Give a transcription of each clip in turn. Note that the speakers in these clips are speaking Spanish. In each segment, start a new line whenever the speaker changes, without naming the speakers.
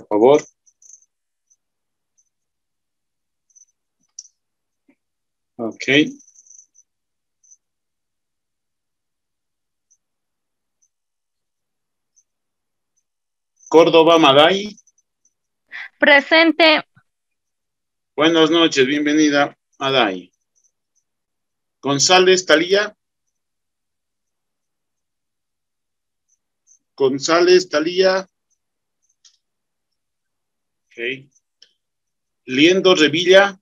por favor. Ok. Córdoba Maday.
Presente.
Buenas noches, bienvenida, Maday. González Talía. González Talía. Ok. Liendo Revilla.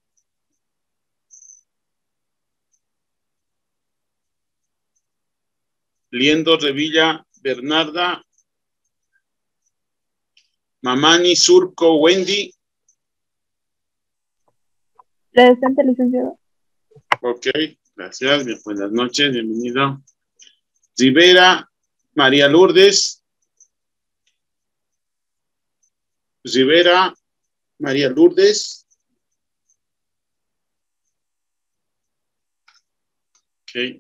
Liendo Revilla Bernarda. Mamani Surco Wendy.
Presente, licenciado.
Ok, gracias. Buenas noches, bienvenido. Rivera María Lourdes. Rivera María Lourdes. Ok.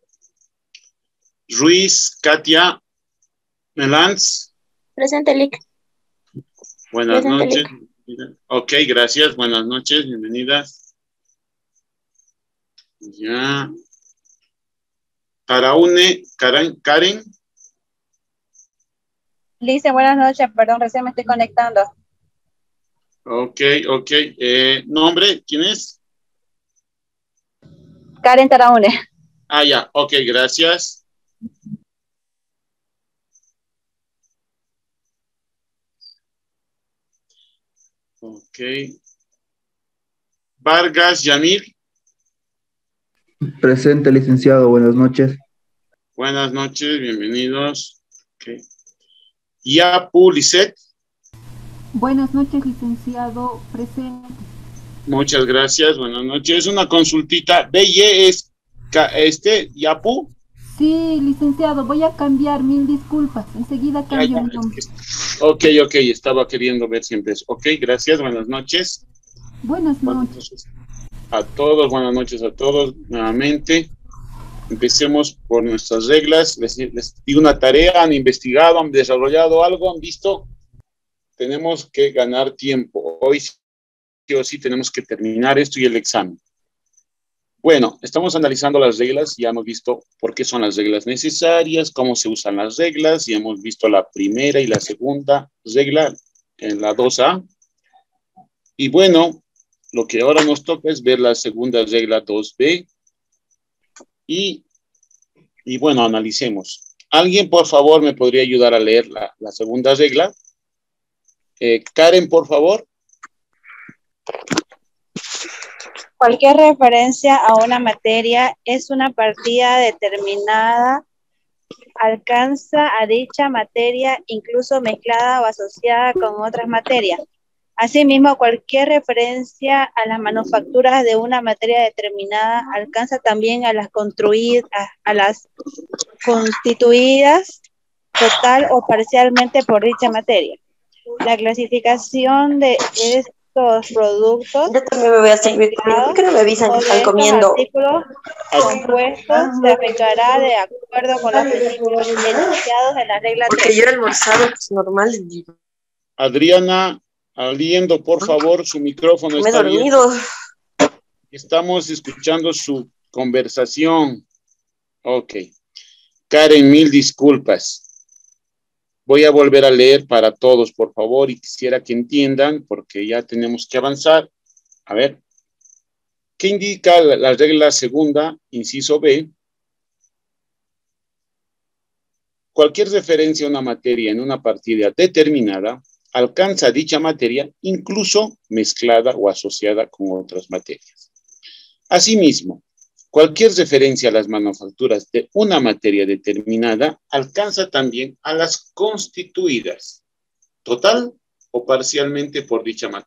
Ruiz Katia Melanz.
Presente, Lic.
Buenas
Presente,
noches.
Lic.
Ok, gracias. Buenas noches, bienvenidas. Ya. Caraune, Karen.
Lice, buenas noches, perdón, recién me estoy conectando.
Ok. ¿Nombre? ¿Quién es?
Karen Taraune.
Ah, ya. Ok, gracias. Ok. Vargas Yamil.
Presente, licenciado. Buenas noches.
Buenas noches, bienvenidos. Okay. Yapu Lisset.
Buenas noches, licenciado. Presente.
Muchas gracias, buenas noches. Una consultita. ¿BY es Yapu?
Sí, licenciado, voy a cambiar, mil disculpas. Enseguida cambio mi nombre.
Ok, estaba queriendo ver siempre eso. Ok, gracias, buenas noches.
Buenas noches.
A todos, buenas noches a todos nuevamente. Empecemos por nuestras reglas. Les di una tarea, han investigado, han desarrollado algo, han visto. Tenemos que ganar tiempo. Hoy sí o sí tenemos que terminar esto y el examen. Bueno, estamos analizando las reglas, ya hemos visto por qué son las reglas necesarias, cómo se usan las reglas, ya hemos visto la primera y la segunda regla en la 2A. Y bueno, lo que ahora nos toca es ver la segunda regla 2B. Y bueno, analicemos. ¿Alguien, por favor, me podría ayudar a leer la segunda regla? Karen, por favor.
Cualquier referencia a una materia es una partida determinada, alcanza a dicha materia incluso mezclada o asociada con otras materias. Asimismo, cualquier referencia a las manufacturas de una materia determinada alcanza también a las constituidas total o parcialmente por dicha materia. La clasificación de estos productos.
Yo también me voy a servir comiendo. ¿Por qué no me avisan que están comiendo?
Artículos compuestos se aplicará de acuerdo con los principios enunciados en la regla 3.
Porque yo he almorzado, pues normal.
Adriana, Aliendo, por favor, su micrófono
Me he
está
dormido.
abierto. Estamos escuchando su conversación. Ok. Karen, mil disculpas. Voy a volver a leer para todos, por favor, y quisiera que entiendan, porque ya tenemos que avanzar. A ver. ¿Qué indica la regla segunda, inciso B? Cualquier referencia a una materia en una partida determinada alcanza dicha materia incluso mezclada o asociada con otras materias. Asimismo, cualquier referencia a las manufacturas de una materia determinada alcanza también a las constituidas, total o parcialmente por dicha materia.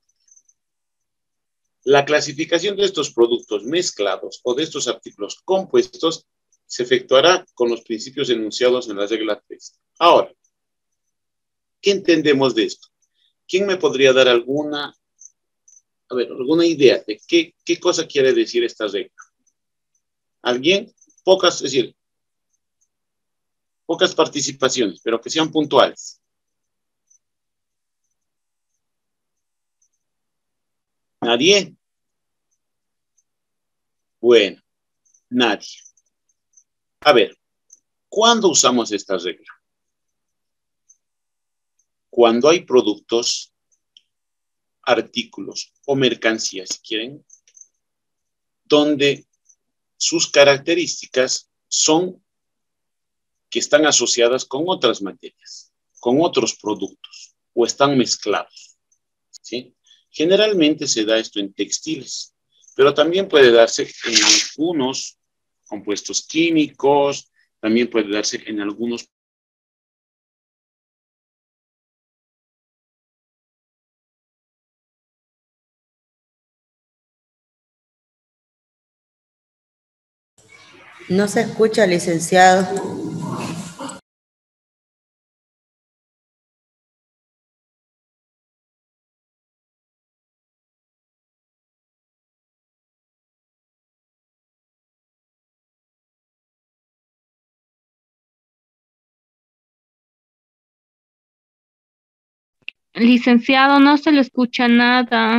La clasificación de estos productos mezclados o de estos artículos compuestos se efectuará con los principios enunciados en la regla 3. Ahora, ¿qué entendemos de esto? ¿Quién me podría dar alguna idea de qué cosa quiere decir esta regla? ¿Alguien? Pocas, es decir, pocas participaciones, pero que sean puntuales. ¿Nadie? Bueno, nadie. A ver, ¿cuándo usamos esta regla? Cuando hay productos, artículos o mercancías, si quieren, donde sus características son que están asociadas con otras materias, con otros productos, o están mezclados, ¿sí? Generalmente se da esto en textiles, pero también puede darse en algunos compuestos químicos, también puede darse en algunos.
No se escucha, licenciado.
Licenciado, no se le escucha nada.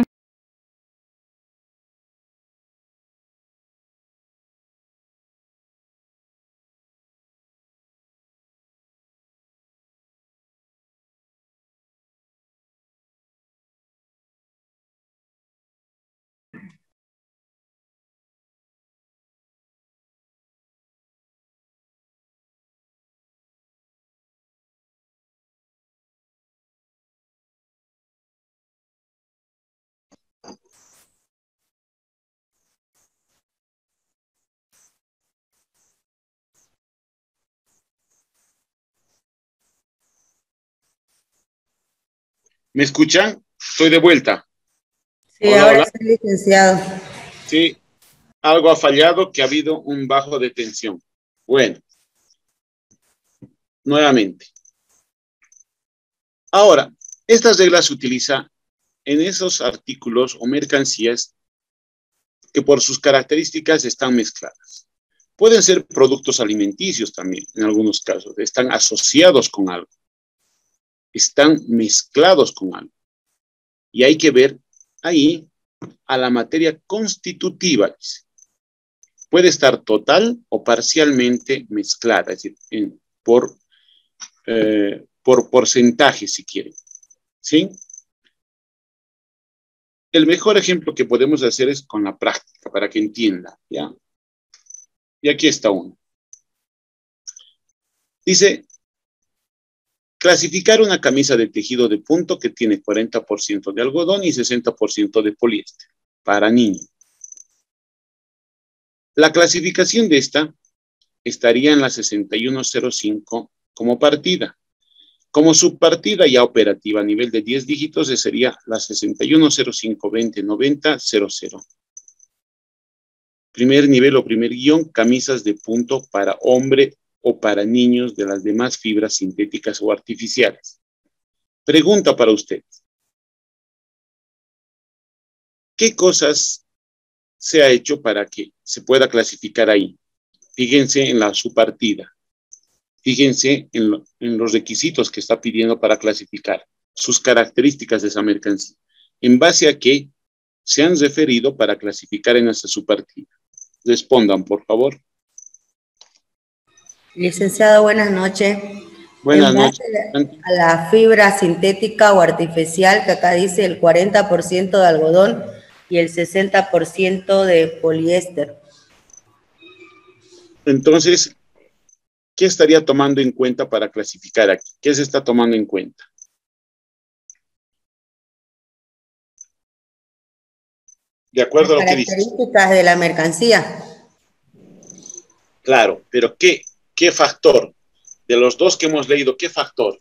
¿Me escuchan? Estoy de vuelta.
Sí,
Hola,
ahora
hola.
sí, licenciado.
Sí, algo ha fallado, que ha habido un bajo de tensión. Bueno, nuevamente. Ahora, esta regla se utiliza en esos artículos o mercancías que por sus características están mezcladas. Pueden ser productos alimenticios también, en algunos casos. Están asociados con algo. Están mezclados con algo. Y hay que ver ahí a la materia constitutiva. Puede estar total o parcialmente mezclada, es decir, por porcentaje, si quieren. ¿Sí? El mejor ejemplo que podemos hacer es con la práctica, para que entienda, ¿ya? Y aquí está uno. Dice, clasificar una camisa de tejido de punto que tiene 40% de algodón y 60% de poliéster para niños. La clasificación de esta estaría en la 6105 como partida. Como subpartida ya operativa a nivel de 10 dígitos sería la 6105209000. Primer nivel o primer guión, camisas de punto para hombre o para niños de las demás fibras sintéticas o artificiales. Pregunta para usted. ¿Qué cosas se ha hecho para que se pueda clasificar ahí? Fíjense en la subpartida. Fíjense en los requisitos que está pidiendo para clasificar, sus características de esa mercancía. ¿En base a qué se han referido para clasificar en esa subpartida? Respondan, por favor.
Licenciado, buenas noches.
Buenas
En base
noches.
a la fibra sintética o artificial, que acá dice el 40% de algodón y el 60% de poliéster.
Entonces, ¿qué estaría tomando en cuenta para clasificar aquí? ¿Qué se está tomando en cuenta? De acuerdo a
Las
lo que dice.
características de la mercancía.
Claro, pero ¿qué factor? De los dos que hemos leído, ¿qué factor?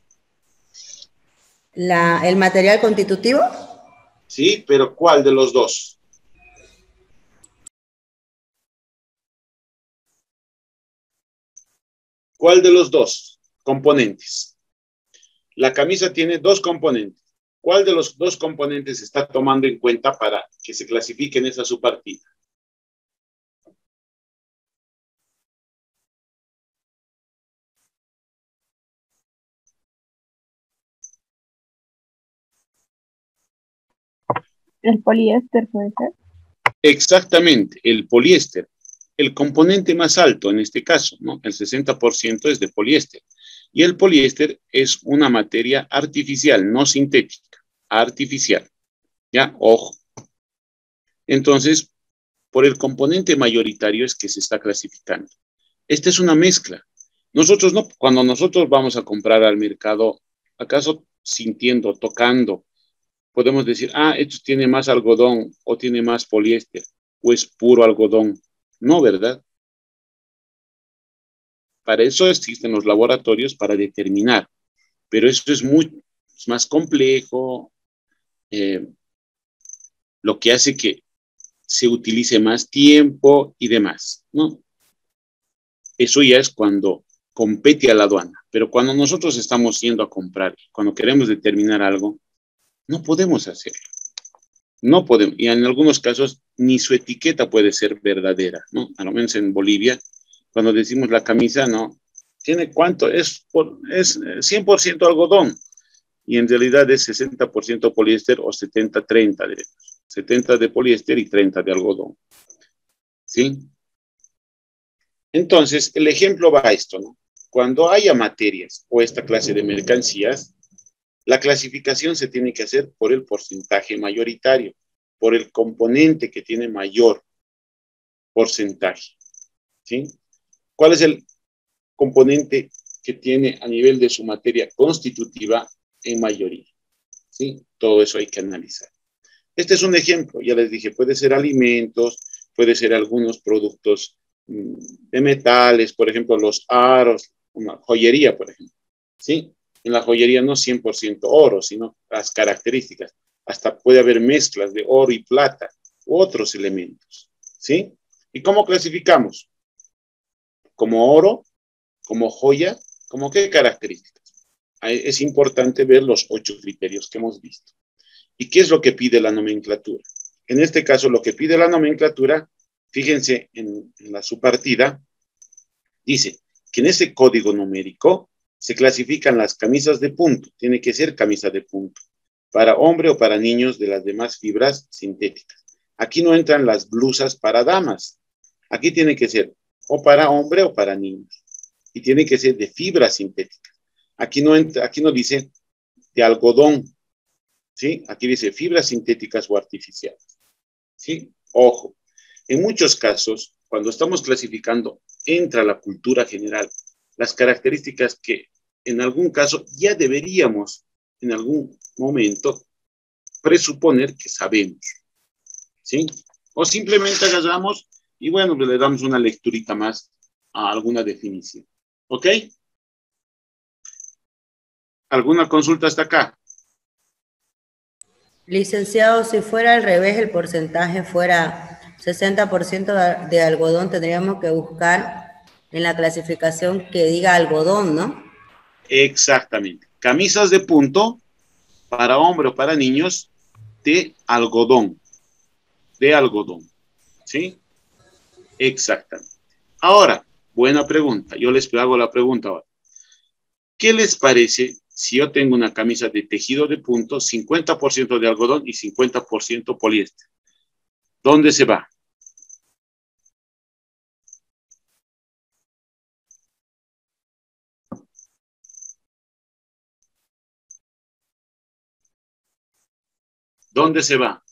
El material constitutivo.
Sí, pero ¿cuál de los dos? ¿Cuál de los dos componentes? La camisa tiene dos componentes. ¿Cuál de los dos componentes se está tomando en cuenta para que se clasifique en esa subpartida?
¿El poliéster puede ser?
Exactamente, el poliéster. El componente más alto en este caso, ¿no? El 60% es de poliéster. Y el poliéster es una materia artificial, no sintética, artificial. ¿Ya? Ojo. Entonces, por el componente mayoritario es que se está clasificando. Esta es una mezcla. Nosotros no, cuando nosotros vamos a comprar al mercado, ¿acaso sintiendo, tocando, podemos decir, esto tiene más algodón o tiene más poliéster o es puro algodón? No, ¿verdad? Para eso existen los laboratorios para determinar, pero eso es más complejo, lo que hace que se utilice más tiempo y demás, ¿no? Eso ya es cuando compete a la aduana, pero cuando nosotros estamos yendo a comprar, cuando queremos determinar algo, no podemos hacerlo. No podemos, y en algunos casos ni su etiqueta puede ser verdadera, ¿no? A lo menos en Bolivia, cuando decimos la camisa, ¿no? ¿Tiene cuánto? Es 100% algodón, y en realidad es 60% poliéster o 70-30, 70 de poliéster y 30 de algodón. ¿Sí? Entonces, el ejemplo va a esto, ¿no? Cuando haya materias o esta clase de mercancías, la clasificación se tiene que hacer por el porcentaje mayoritario, por el componente que tiene mayor porcentaje. ¿Sí? ¿Cuál es el componente que tiene a nivel de su materia constitutiva en mayoría? ¿Sí? Todo eso hay que analizar. Este es un ejemplo, ya les dije, puede ser alimentos, puede ser algunos productos de metales, por ejemplo, los aros, una joyería, por ejemplo. ¿Sí? En la joyería no 100% oro, sino las características. Hasta puede haber mezclas de oro y plata u otros elementos. ¿Sí? ¿Y cómo clasificamos? Como oro, como joya, ¿como qué características? Es importante ver los 8 criterios que hemos visto. ¿Y qué es lo que pide la nomenclatura? En este caso, lo que pide la nomenclatura, fíjense en la subpartida, dice que en ese código numérico se clasifican las camisas de punto, tiene que ser camisa de punto, para hombre o para niños de las demás fibras sintéticas. Aquí no entran las blusas para damas, aquí tiene que ser o para hombre o para niños, y tiene que ser de fibras sintéticas. Aquí no dice de algodón, ¿sí? Aquí dice fibras sintéticas o artificiales, ¿sí? Ojo, en muchos casos, cuando estamos clasificando, entra la cultura general, las características que en algún caso ya deberíamos, en algún momento, presuponer que sabemos, ¿sí? O simplemente agarramos y bueno, le damos una lecturita más a alguna definición, ¿ok? ¿Alguna consulta hasta acá?
Licenciado, si fuera al revés, el porcentaje fuera 60% de algodón, tendríamos que buscar en la clasificación que diga algodón, ¿no?
Exactamente. Camisas de punto para hombre o para niños de algodón. De algodón. ¿Sí? Exactamente. Ahora, buena pregunta. Yo les hago la pregunta ahora. ¿Qué les parece si yo tengo una camisa de tejido de punto, 50% de algodón y 50% poliéster? ¿Dónde se va? ¿Dónde se va?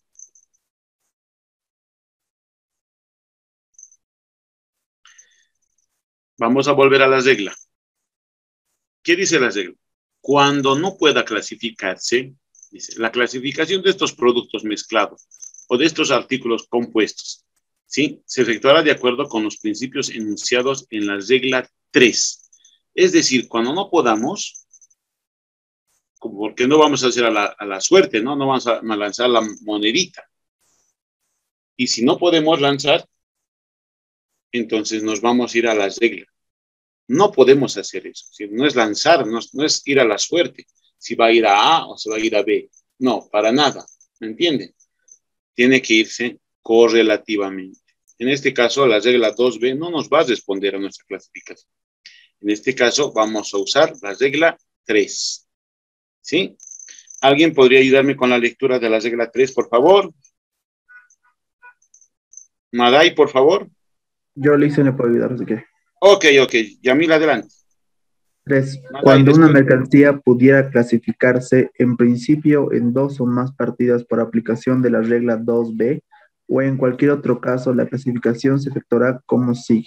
Vamos a volver a la regla. ¿Qué dice la regla? Cuando no pueda clasificarse, dice, la clasificación de estos productos mezclados o de estos artículos compuestos, ¿sí? Se efectuará de acuerdo con los principios enunciados en la regla 3. Es decir, cuando no podamos, porque no vamos a hacer a la suerte, ¿no? No vamos a lanzar la monedita. Y si no podemos lanzar, entonces nos vamos a ir a la regla. No podemos hacer eso. No es lanzar, no es ir a la suerte. Si va a ir a A o se va a ir a B. No, para nada. ¿Me entienden? Tiene que irse correlativamente. En este caso, la regla 2B no nos va a responder a nuestra clasificación. En este caso, vamos a usar la regla 3. ¿Sí? ¿Alguien podría ayudarme con la lectura de la regla 3, por favor? Maday, por favor.
Yo le hice, le puedo ayudar, así que.
Ok. Yamil, adelante.
3.
Maday,
Cuando una
después.
mercancía pudiera clasificarse en principio en 2 o más partidas por aplicación de la regla 2B, o en cualquier otro caso, la clasificación se efectuará como sigue.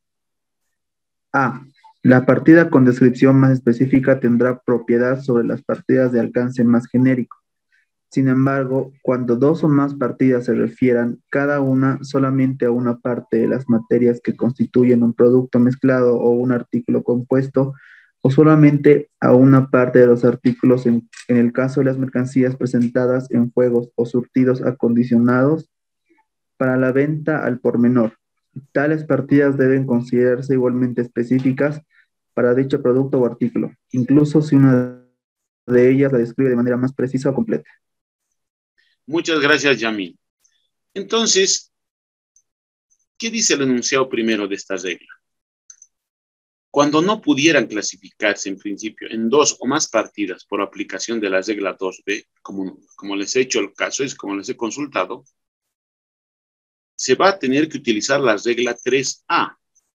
A. La partida con descripción más específica tendrá propiedad sobre las partidas de alcance más genérico. Sin embargo, cuando 2 o más partidas se refieran cada una solamente a una parte de las materias que constituyen un producto mezclado o un artículo compuesto, o solamente a una parte de los artículos en el caso de las mercancías presentadas en juegos o surtidos acondicionados para la venta al por menor. Tales partidas deben considerarse igualmente específicas para dicho producto o artículo, incluso si una de ellas la describe de manera más precisa o completa.
Muchas gracias, Yamil. Entonces, ¿qué dice el enunciado primero de esta regla? Cuando no pudieran clasificarse en principio en 2 o más partidas por aplicación de la regla 2B, como les he hecho el caso, es como les he consultado, se va a tener que utilizar la regla 3A.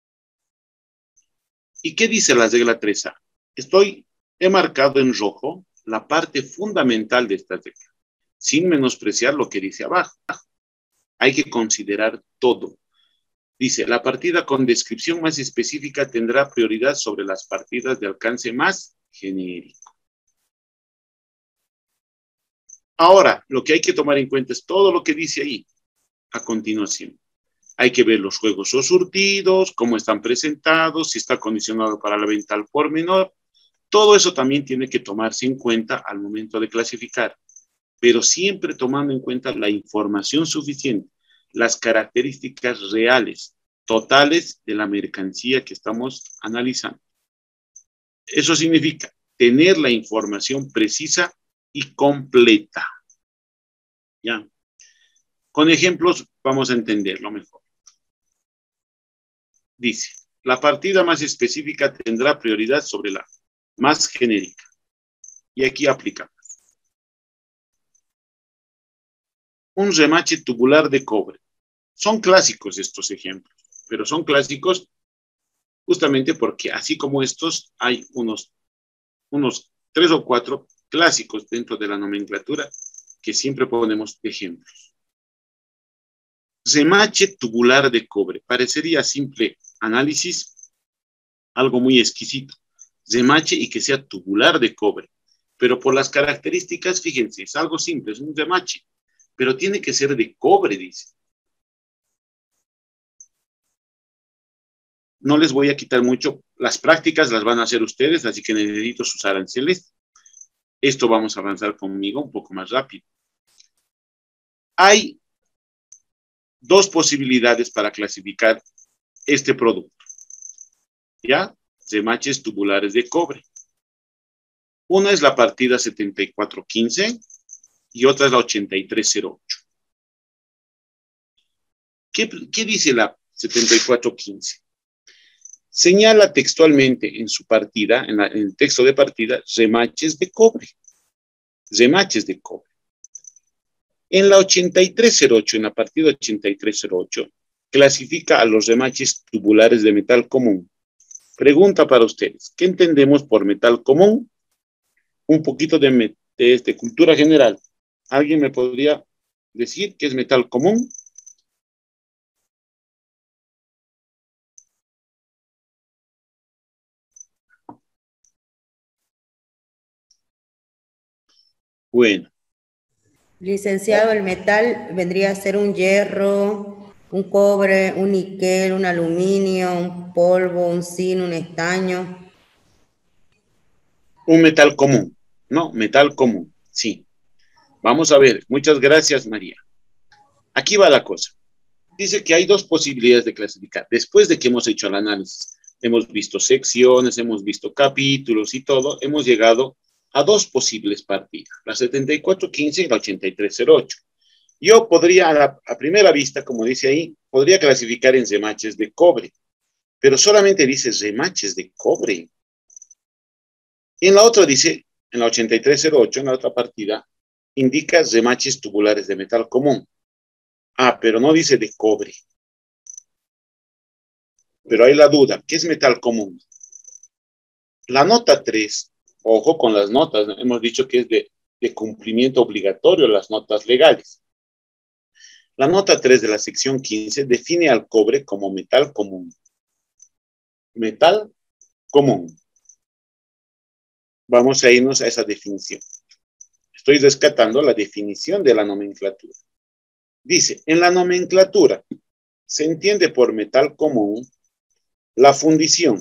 ¿Y qué dice la regla 3A? He marcado en rojo la parte fundamental de esta regla, sin menospreciar lo que dice abajo. Hay que considerar todo. Dice, la partida con descripción más específica tendrá prioridad sobre las partidas de alcance más genérico. Ahora, lo que hay que tomar en cuenta es todo lo que dice ahí. A continuación, hay que ver los juegos o surtidos, cómo están presentados, si está condicionado para la venta al por menor. Todo eso también tiene que tomarse en cuenta al momento de clasificar, pero siempre tomando en cuenta la información suficiente, las características reales, totales de la mercancía que estamos analizando. Eso significa tener la información precisa y completa. ¿Ya? Con ejemplos vamos a entenderlo mejor. Dice, la partida más específica tendrá prioridad sobre la más genérica. Y aquí aplicamos. Un remache tubular de cobre. Son clásicos estos ejemplos, pero son clásicos justamente porque así como estos hay unos 3 o 4 clásicos dentro de la nomenclatura que siempre ponemos ejemplos. Remache tubular de cobre. Parecería simple análisis, algo muy exquisito. Remache y que sea tubular de cobre. Pero por las características, fíjense, es algo simple, es un remache. Pero tiene que ser de cobre, dice. No les voy a quitar mucho. Las prácticas las van a hacer ustedes, así que necesito sus aranceles. Esto vamos a avanzar conmigo un poco más rápido. Hay 2 posibilidades para clasificar este producto. ¿Ya? Remaches tubulares de cobre. Una es la partida 7415 y otra es la 8308. ¿Qué dice la 7415? Señala textualmente en su partida, en el texto de partida, remaches de cobre. Remaches de cobre. En la 8308, en la partida 8308, clasifica a los remaches tubulares de metal común. Pregunta para ustedes, ¿qué entendemos por metal común? Un poquito de cultura general. ¿Alguien me podría decir qué es metal común? Bueno.
Licenciado, el metal vendría a ser un hierro, un cobre, un níquel, un aluminio, un polvo, un zinc, un estaño.
Un metal común, ¿no? Metal común, sí. Vamos a ver. Muchas gracias, María. Aquí va la cosa. Dice que hay 2 posibilidades de clasificar. Después de que hemos hecho el análisis, hemos visto secciones, hemos visto capítulos y todo, hemos llegado a 2 posibles partidas, la 7415 y la 8308. Yo podría, a primera vista, como dice ahí, podría clasificar en remaches de cobre, pero solamente dice remaches de cobre. Y en la otra dice en la 8308, en la otra partida, indica remaches tubulares de metal común. Ah, pero no dice de cobre. Pero hay la duda, ¿qué es metal común? La nota 3, ojo con las notas, hemos dicho que es de cumplimiento obligatorio las notas legales. La nota 3 de la sección 15 define al cobre como metal común. Metal común. Vamos a irnos a esa definición. Estoy rescatando la definición de la nomenclatura. Dice, en la nomenclatura se entiende por metal común la fundición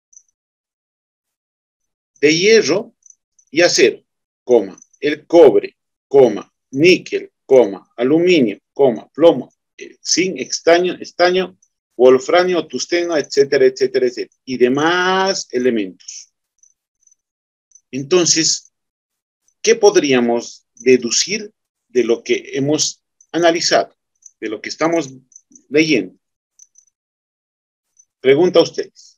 de hierro y acero, el cobre, níquel, aluminio, plomo, zinc, estaño, wolframio, tungsteno, etcétera, etcétera, etcétera, y demás elementos. Entonces, ¿qué podríamos deducir de lo que hemos analizado, de lo que estamos leyendo? Pregunta a ustedes.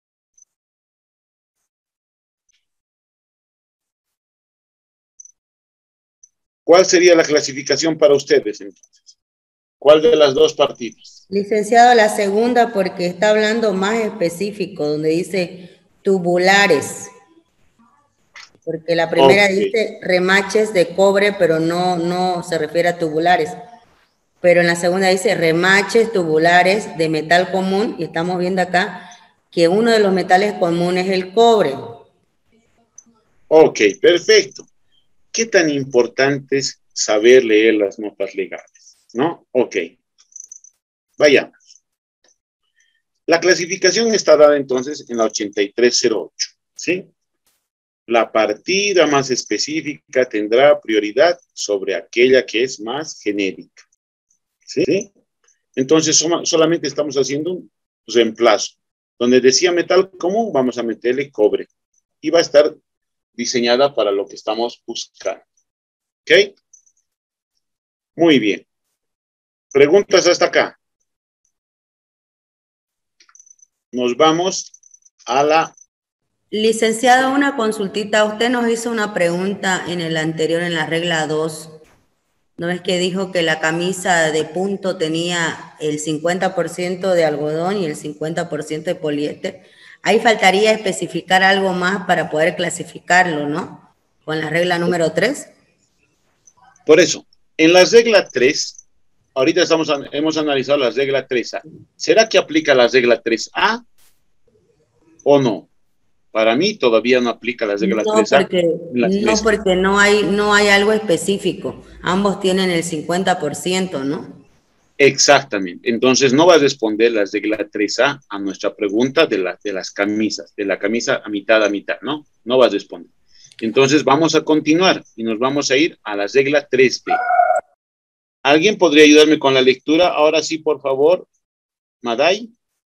¿Cuál sería la clasificación para ustedes entonces? ¿Cuál de las dos partidas?
Licenciado, la segunda, porque está hablando más específico, donde dice tubulares. Porque la primera dice remaches de cobre, pero no se refiere a tubulares. Pero en la segunda dice remaches tubulares de metal común, y estamos viendo acá que uno de los metales comunes es el cobre.
Ok, perfecto. ¿Qué tan importante es saber leer las notas legales? ¿No? Ok. Vayamos. La clasificación está dada entonces en la 8308, ¿sí? La partida más específica tendrá prioridad sobre aquella que es más genérica, ¿sí? Entonces solamente estamos haciendo un reemplazo. Donde decía metal común, vamos a meterle cobre. Y va a estar diseñada para lo que estamos buscando. ¿Ok? Muy bien. ¿Preguntas hasta acá? Nos vamos a la...
Licenciado, una consultita. Usted nos hizo una pregunta en el anterior, en la regla 2. ¿No es que dijo que la camisa de punto tenía el 50% de algodón y el 50% de poliéster? Ahí faltaría especificar algo más para poder clasificarlo, ¿no? Con la regla número 3.
Por eso, en la regla 3, ahorita hemos analizado la regla 3A. ¿Será que aplica la regla 3A o no? Para mí todavía no aplica la regla 3A.
Porque no hay algo específico. Ambos tienen el 50%, ¿no?
Exactamente. Entonces no va a responder la regla 3A a nuestra pregunta de las camisas, de la camisa a mitad, ¿no? No va a responder. Entonces vamos a continuar y nos vamos a ir a la regla 3B. ¿Alguien podría ayudarme con la lectura? Ahora sí, por favor. Maday.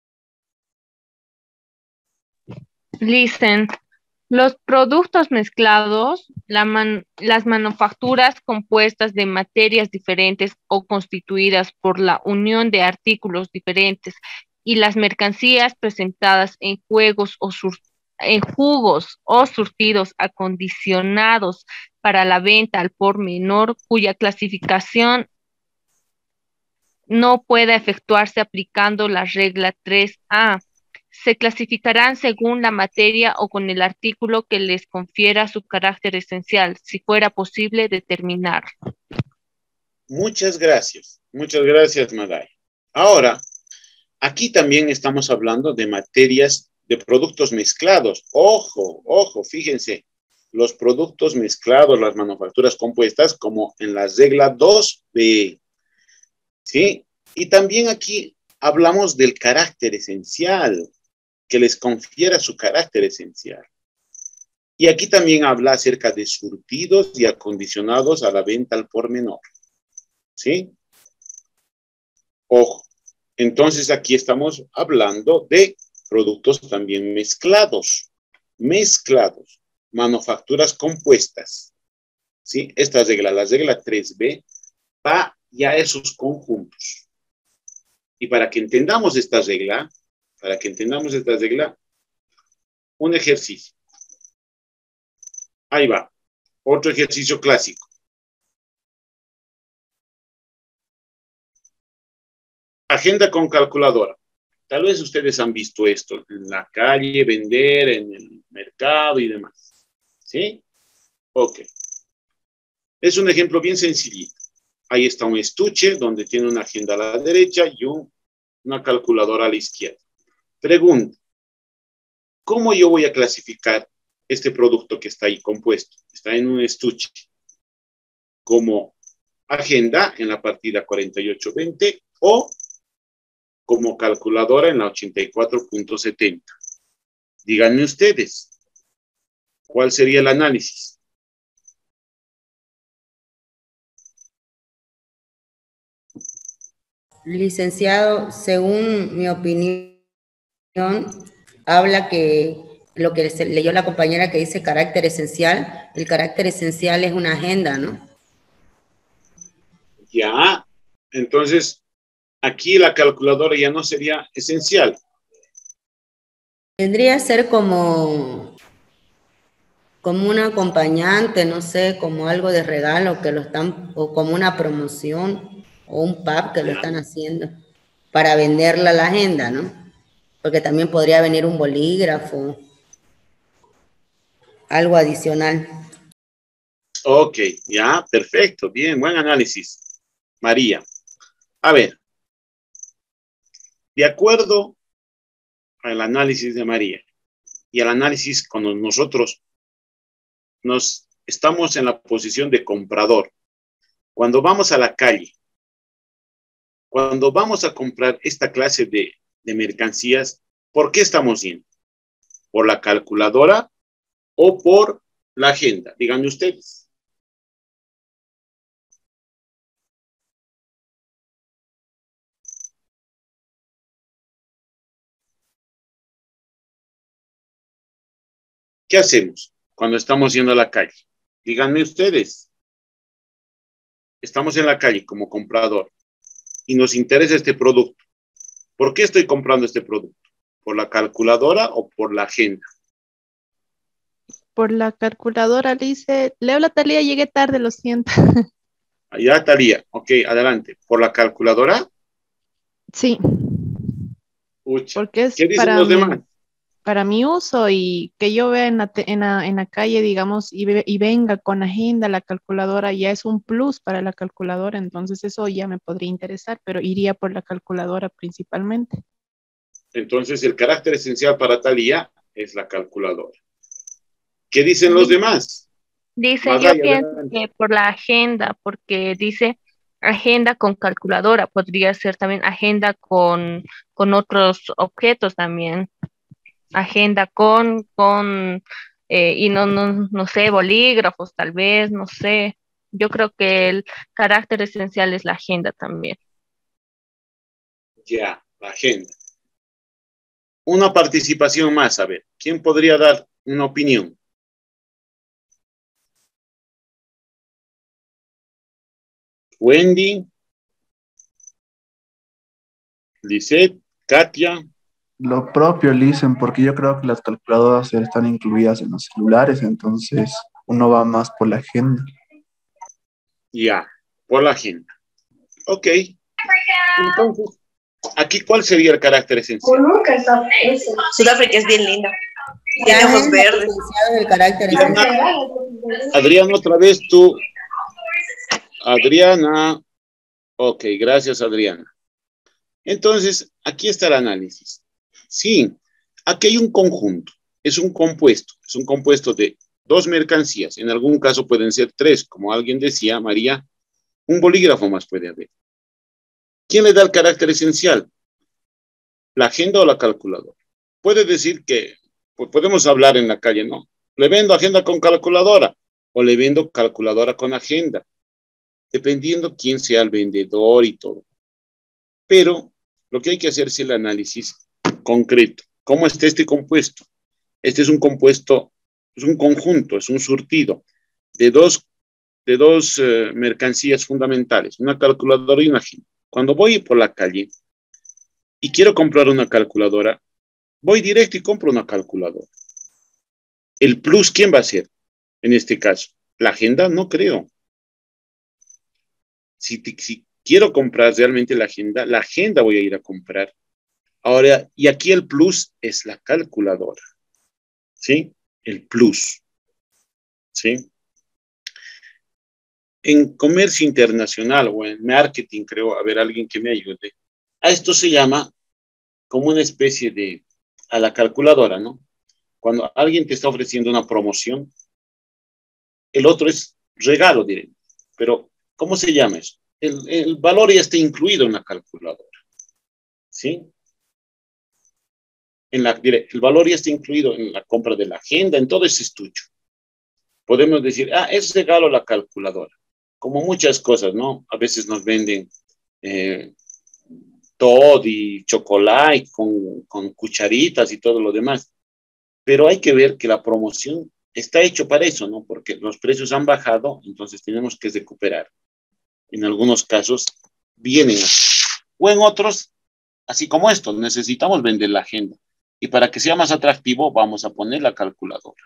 Listen. Los productos mezclados, las manufacturas compuestas de materias diferentes o constituidas por la unión de artículos diferentes y las mercancías presentadas en jugos o surtidos acondicionados para la venta al por menor, cuya clasificación no pueda efectuarse aplicando la regla 3A. Se clasificarán según la materia o con el artículo que les confiera su carácter esencial, si fuera posible determinar.
Muchas gracias, Maday. Ahora, aquí también estamos hablando de materias, de productos mezclados. Ojo, fíjense, los productos mezclados, las manufacturas compuestas, como en la regla 2B. ¿Sí? Y también aquí hablamos del carácter esencial, que les confiera su carácter esencial. Y aquí también habla acerca de surtidos y acondicionados a la venta al por menor. ¿Sí? Ojo. Entonces aquí estamos hablando de productos también mezclados. Manufacturas compuestas. ¿Sí? Esta regla, la regla 3B, va ya a esos conjuntos. Y para que entendamos esta regla, un ejercicio. Ahí va. Otro ejercicio clásico. Agenda con calculadora. Tal vez ustedes han visto esto en la calle, vender, en el mercado y demás. ¿Sí? Ok. Es un ejemplo bien sencillito. Ahí está un estuche donde tiene una agenda a la derecha y una calculadora a la izquierda. Pregunta. ¿Cómo yo voy a clasificar este producto que está ahí compuesto? Está en un estuche. Como agenda en la partida 4820 o como calculadora en la 84.70. Díganme ustedes, ¿cuál sería el análisis?
Licenciado, según mi opinión, habla que lo que leyó la compañera que dice carácter esencial, el carácter esencial es una agenda, ¿no?
Ya, entonces aquí la calculadora ya no sería esencial.
Tendría que ser como un acompañante, no sé, como algo de regalo que lo están, o como una promoción, o un pub que lo están haciendo para venderla a la agenda, ¿no? Porque también podría venir un bolígrafo, algo adicional.
Ok, ya, perfecto, bien, buen análisis. María, a ver, de acuerdo al análisis de María y al análisis cuando nosotros nos estamos en la posición de comprador, cuando vamos a la calle, cuando vamos a comprar esta clase de mercancías, ¿por qué estamos yendo? ¿Por la calculadora o por la agenda? Díganme ustedes. ¿Qué hacemos cuando estamos yendo a la calle? Díganme ustedes. Estamos en la calle como comprador y nos interesa este producto. ¿Por qué estoy comprando este producto? ¿Por la calculadora o por la agenda?
Por la calculadora, dice, leo la Talía, llegué tarde, lo siento.
Allá, Talía. Ok, adelante. ¿Por la calculadora?
Sí.
Ucha.
Porque es
¿Qué dicen los demás?
Para mi uso y que yo vea en la calle, digamos, y venga con agenda, la calculadora ya es un plus para la calculadora, entonces eso ya me podría interesar, pero iría por la calculadora principalmente.
Entonces, el carácter esencial para Talía es la calculadora. ¿Qué dicen los demás?
Dice,
Magaya,
yo pienso
adelante.
que por la agenda, porque dice agenda con calculadora, podría ser también agenda con otros objetos también. Agenda y no sé, bolígrafos tal vez, no sé. Yo creo que el carácter esencial es la agenda también.
Ya, la agenda. Una participación más, a ver. ¿Quién podría dar una opinión? Wendy, Lisette, Katia.
Lo propio, Listen, porque yo creo que las calculadoras están incluidas en los celulares, entonces uno va más por la agenda.
Ya, por la agenda. Ok. Entonces, ¿aquí cuál sería el carácter esencial?
Sudáfrica es bien linda.
Ya
Tiene ojos verdes.
licenciado, el carácter esencial.
Adriana, otra vez tú. Adriana. Ok, gracias, Adriana. Entonces, aquí está el análisis. Sí, aquí hay un conjunto, es un compuesto de dos mercancías, en algún caso pueden ser tres, como alguien decía, María, un bolígrafo más puede haber. ¿Quién le da el carácter esencial? ¿La agenda o la calculadora? Puede decir que, pues podemos hablar en la calle, ¿no? Le vendo agenda con calculadora o le vendo calculadora con agenda, dependiendo quién sea el vendedor y todo. Pero lo que hay que hacer es el análisis concreto. ¿Cómo está este compuesto? Este es un compuesto, es un conjunto, es un surtido de dos mercancías fundamentales, una calculadora y una agenda. Cuando voy por la calle y quiero comprar una calculadora, voy directo y compro una calculadora. El plus, ¿quién va a ser? En este caso, la agenda no creo. Si quiero comprar realmente la agenda voy a ir a comprar. Ahora, y aquí el plus es la calculadora, ¿sí? El plus, ¿sí? En comercio internacional o en marketing, creo, a ver, alguien que me ayude. A esto se llama como una especie de, a la calculadora, ¿no? Cuando alguien te está ofreciendo una promoción, el otro es regalo, diré. Pero, ¿cómo se llama eso? El valor ya está incluido en la calculadora, ¿sí? El valor ya está incluido en la compra de la agenda, en todo ese estudio. Podemos decir, es regalo la calculadora. Como muchas cosas, ¿no? A veces nos venden todo y chocolate con cucharitas y todo lo demás. Pero hay que ver que la promoción está hecho para eso, ¿no? Porque los precios han bajado, entonces tenemos que recuperar. En algunos casos vienen así. O en otros, así como esto, necesitamos vender la agenda. Y para que sea más atractivo, vamos a poner la calculadora.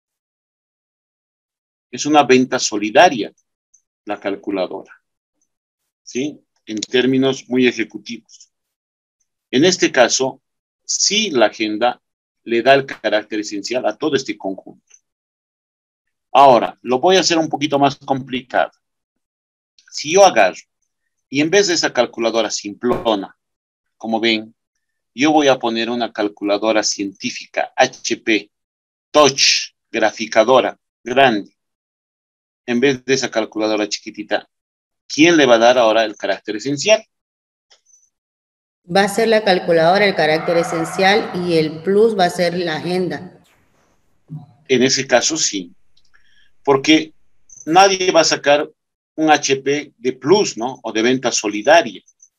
Es una venta solidaria, la calculadora, ¿sí? En términos muy ejecutivos. En este caso, sí, la agenda le da el carácter esencial a todo este conjunto. Ahora, lo voy a hacer un poquito más complicado. Si yo agarro y en vez de esa calculadora simplona, como ven, yo voy a poner una calculadora científica HP, touch, graficadora, grande, en vez de esa calculadora chiquitita, ¿quién le va a dar ahora el carácter esencial?
Va a ser la calculadora el carácter esencial y el plus va a ser la agenda.
En ese caso sí, porque nadie va a sacar un HP de plus, ¿no? O de venta solidaria.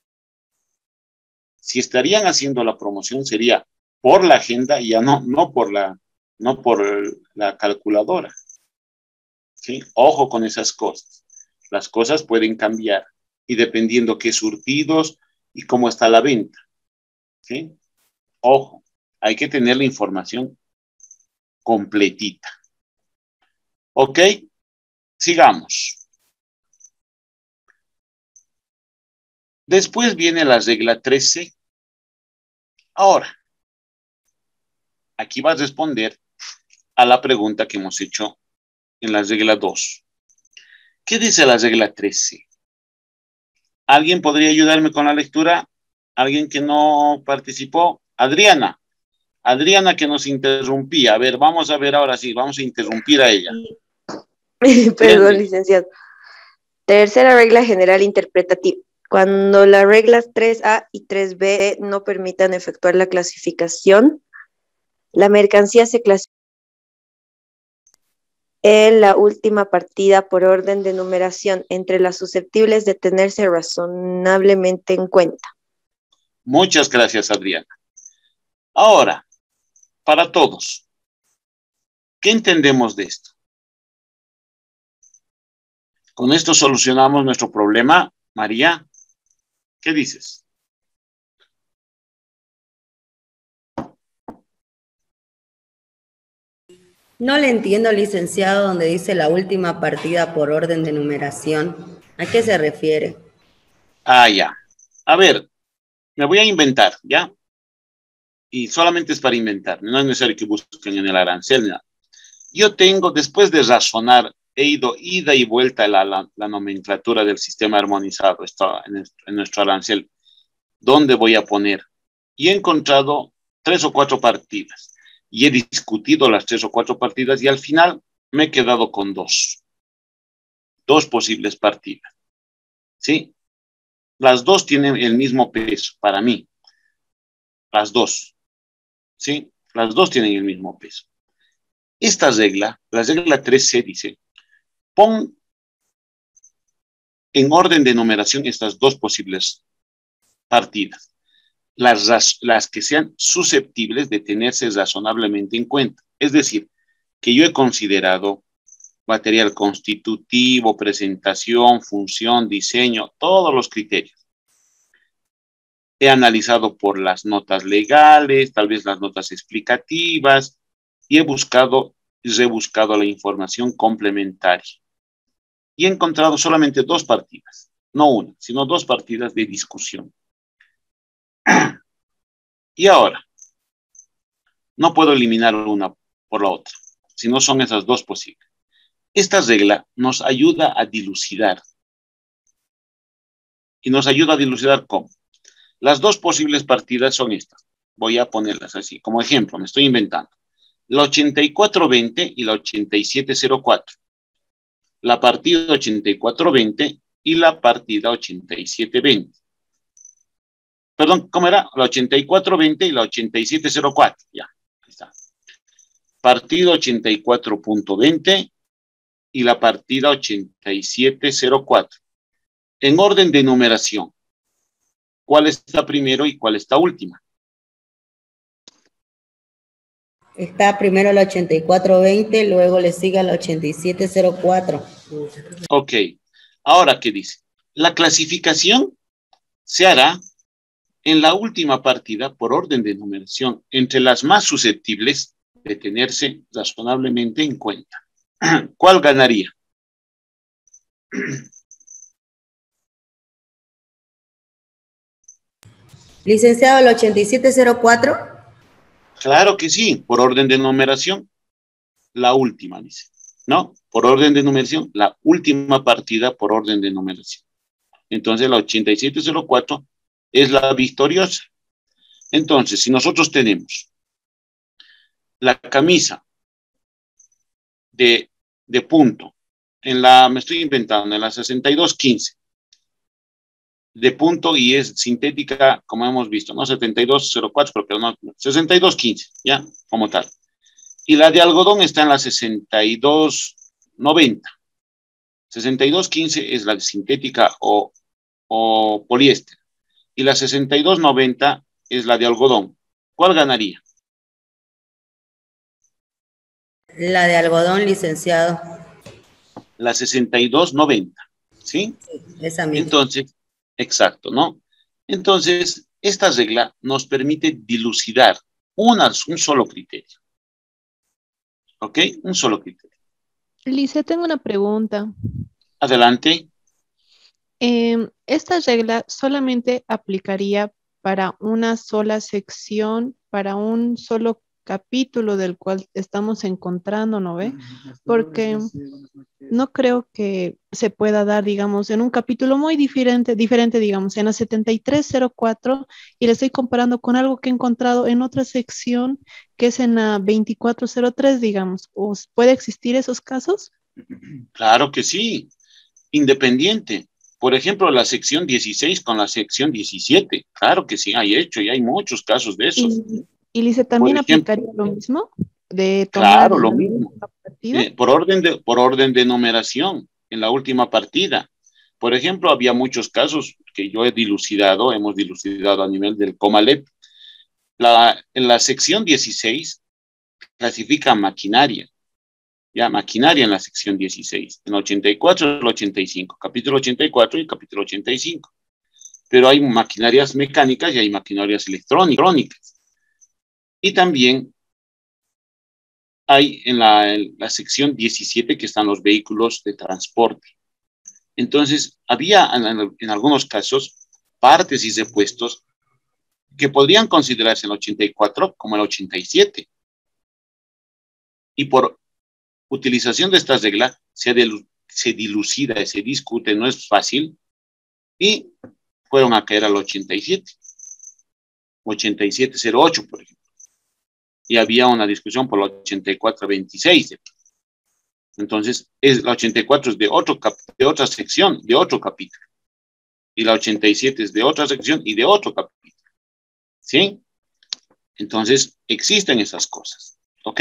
Si estarían haciendo la promoción sería por la agenda y ya no por la calculadora. ¿Sí? Ojo con esas cosas. Las cosas pueden cambiar y dependiendo qué surtidos y cómo está la venta. ¿Sí? Ojo, hay que tener la información completita. ¿Ok? Sigamos. Después viene la regla 13. Ahora, aquí vas a responder a la pregunta que hemos hecho en la regla 2. ¿Qué dice la regla 13? ¿Alguien podría ayudarme con la lectura? ¿Alguien que no participó? Adriana que nos interrumpía. A ver, vamos a ver ahora sí, vamos a interrumpir a ella.
Perdón, licenciado. Tercera regla general interpretativa. Cuando las reglas 3A y 3B no permitan efectuar la clasificación, la mercancía se clasifica en la última partida por orden de numeración entre las susceptibles de tenerse razonablemente en cuenta.
Muchas gracias, Adriana. Ahora, para todos, ¿qué entendemos de esto? Con esto solucionamos nuestro problema. María, ¿qué dices?
No le entiendo, licenciado, donde dice la última partida por orden de numeración. ¿A qué se refiere?
Ya. A ver, me voy a inventar, ¿ya? Y solamente es para inventar, no es necesario que busquen en el arancel, nada. Yo tengo, después de razonar, he ido ida y vuelta a la nomenclatura del sistema armonizado en nuestro arancel. ¿Dónde voy a poner? Y he encontrado 3 o 4 partidas. Y he discutido las 3 o 4 partidas y al final me he quedado con 2. 2 posibles partidas. ¿Sí? Las 2 tienen el mismo peso para mí. Las 2. ¿Sí? Las 2 tienen el mismo peso. Esta regla, la regla 3C dice, pon en orden de numeración estas 2 posibles partidas. Las que sean susceptibles de tenerse razonablemente en cuenta. Es decir, que yo he considerado material constitutivo, presentación, función, diseño, todos los criterios. He analizado por las notas legales, tal vez las notas explicativas, y he buscado y rebuscado la información complementaria. Y he encontrado solamente 2 partidas, no una, sino 2 partidas de discusión. Y ahora, no puedo eliminar una por la otra, si no son esas 2 posibles. Esta regla nos ayuda a dilucidar. ¿Y nos ayuda a dilucidar cómo? Las 2 posibles partidas son estas. Voy a ponerlas así, como ejemplo, me estoy inventando. La 8420 y la 8704. La partida 8420 y la partida 8720. Perdón, ¿cómo era? La 8420 y la 8704. Ya, ahí está. Partida 84.20 y la partida 8704. En orden de numeración. ¿Cuál está primero y cuál está última?
Está primero la 8420, luego le sigue la 8704.
Ok. Ahora, ¿qué dice? La clasificación se hará en la última partida por orden de numeración, entre las más susceptibles de tenerse razonablemente en cuenta. ¿Cuál ganaría?
Licenciado, el 8704.
Claro que sí, por orden de numeración, la última, dice. ¿No? Por orden de numeración, la última partida por orden de numeración. Entonces, la 8704 es la victoriosa. Entonces, si nosotros tenemos la camisa de punto, me estoy inventando, en la 6215, de punto y es sintética, como hemos visto, ¿no? 7204, pero no, 6215, ¿ya? Como tal. Y la de algodón está en la 6290. 6215 es la sintética o poliéster. Y la 6290 es la de algodón. ¿Cuál ganaría?
La de algodón, licenciado.
La 6290, ¿sí?
Sí, esa misma.
Entonces, exacto, ¿no? Entonces, esta regla nos permite dilucidar un solo criterio. ¿Ok? Un solo criterio.
Lice, tengo una pregunta.
Adelante.
¿Esta regla solamente aplicaría para una sola sección, para un solo capítulo del cual estamos encontrando, ¿no ve? Porque no creo que se pueda dar, digamos, en un capítulo muy diferente, digamos, en la 7304, y le estoy comparando con algo que he encontrado en otra sección que es en la 2403, digamos. ¿Puede existir esos casos?
Claro que sí. Independiente. Por ejemplo, la sección 16 con la sección 17. Claro que sí, hay hecho y hay muchos casos de esos.
¿Y Lice, también
Por ejemplo,
aplicaría lo mismo? De tomar
claro, lo mismo. Por orden de numeración en la última partida. Por ejemplo, había muchos casos que yo hemos dilucidado a nivel del COMALEP. En la sección 16 clasifica maquinaria. Ya, maquinaria en la sección 16. En el 84 el 85. Capítulo 84 y capítulo 85. Pero hay maquinarias mecánicas y hay maquinarias electrónicas. Y también hay en la sección 17 que están los vehículos de transporte. Entonces, había en algunos casos partes y repuestos que podrían considerarse en el 84 como el 87. Y por utilización de esta regla se dilucida, se discute, no es fácil, y fueron a caer al 87. 8708, por ejemplo. Y había una discusión por el 8426. Entonces, la 84 es de otra sección, de otro capítulo. Y la 87 es de otra sección y de otro capítulo. ¿Sí? Entonces, existen esas cosas. ¿Ok?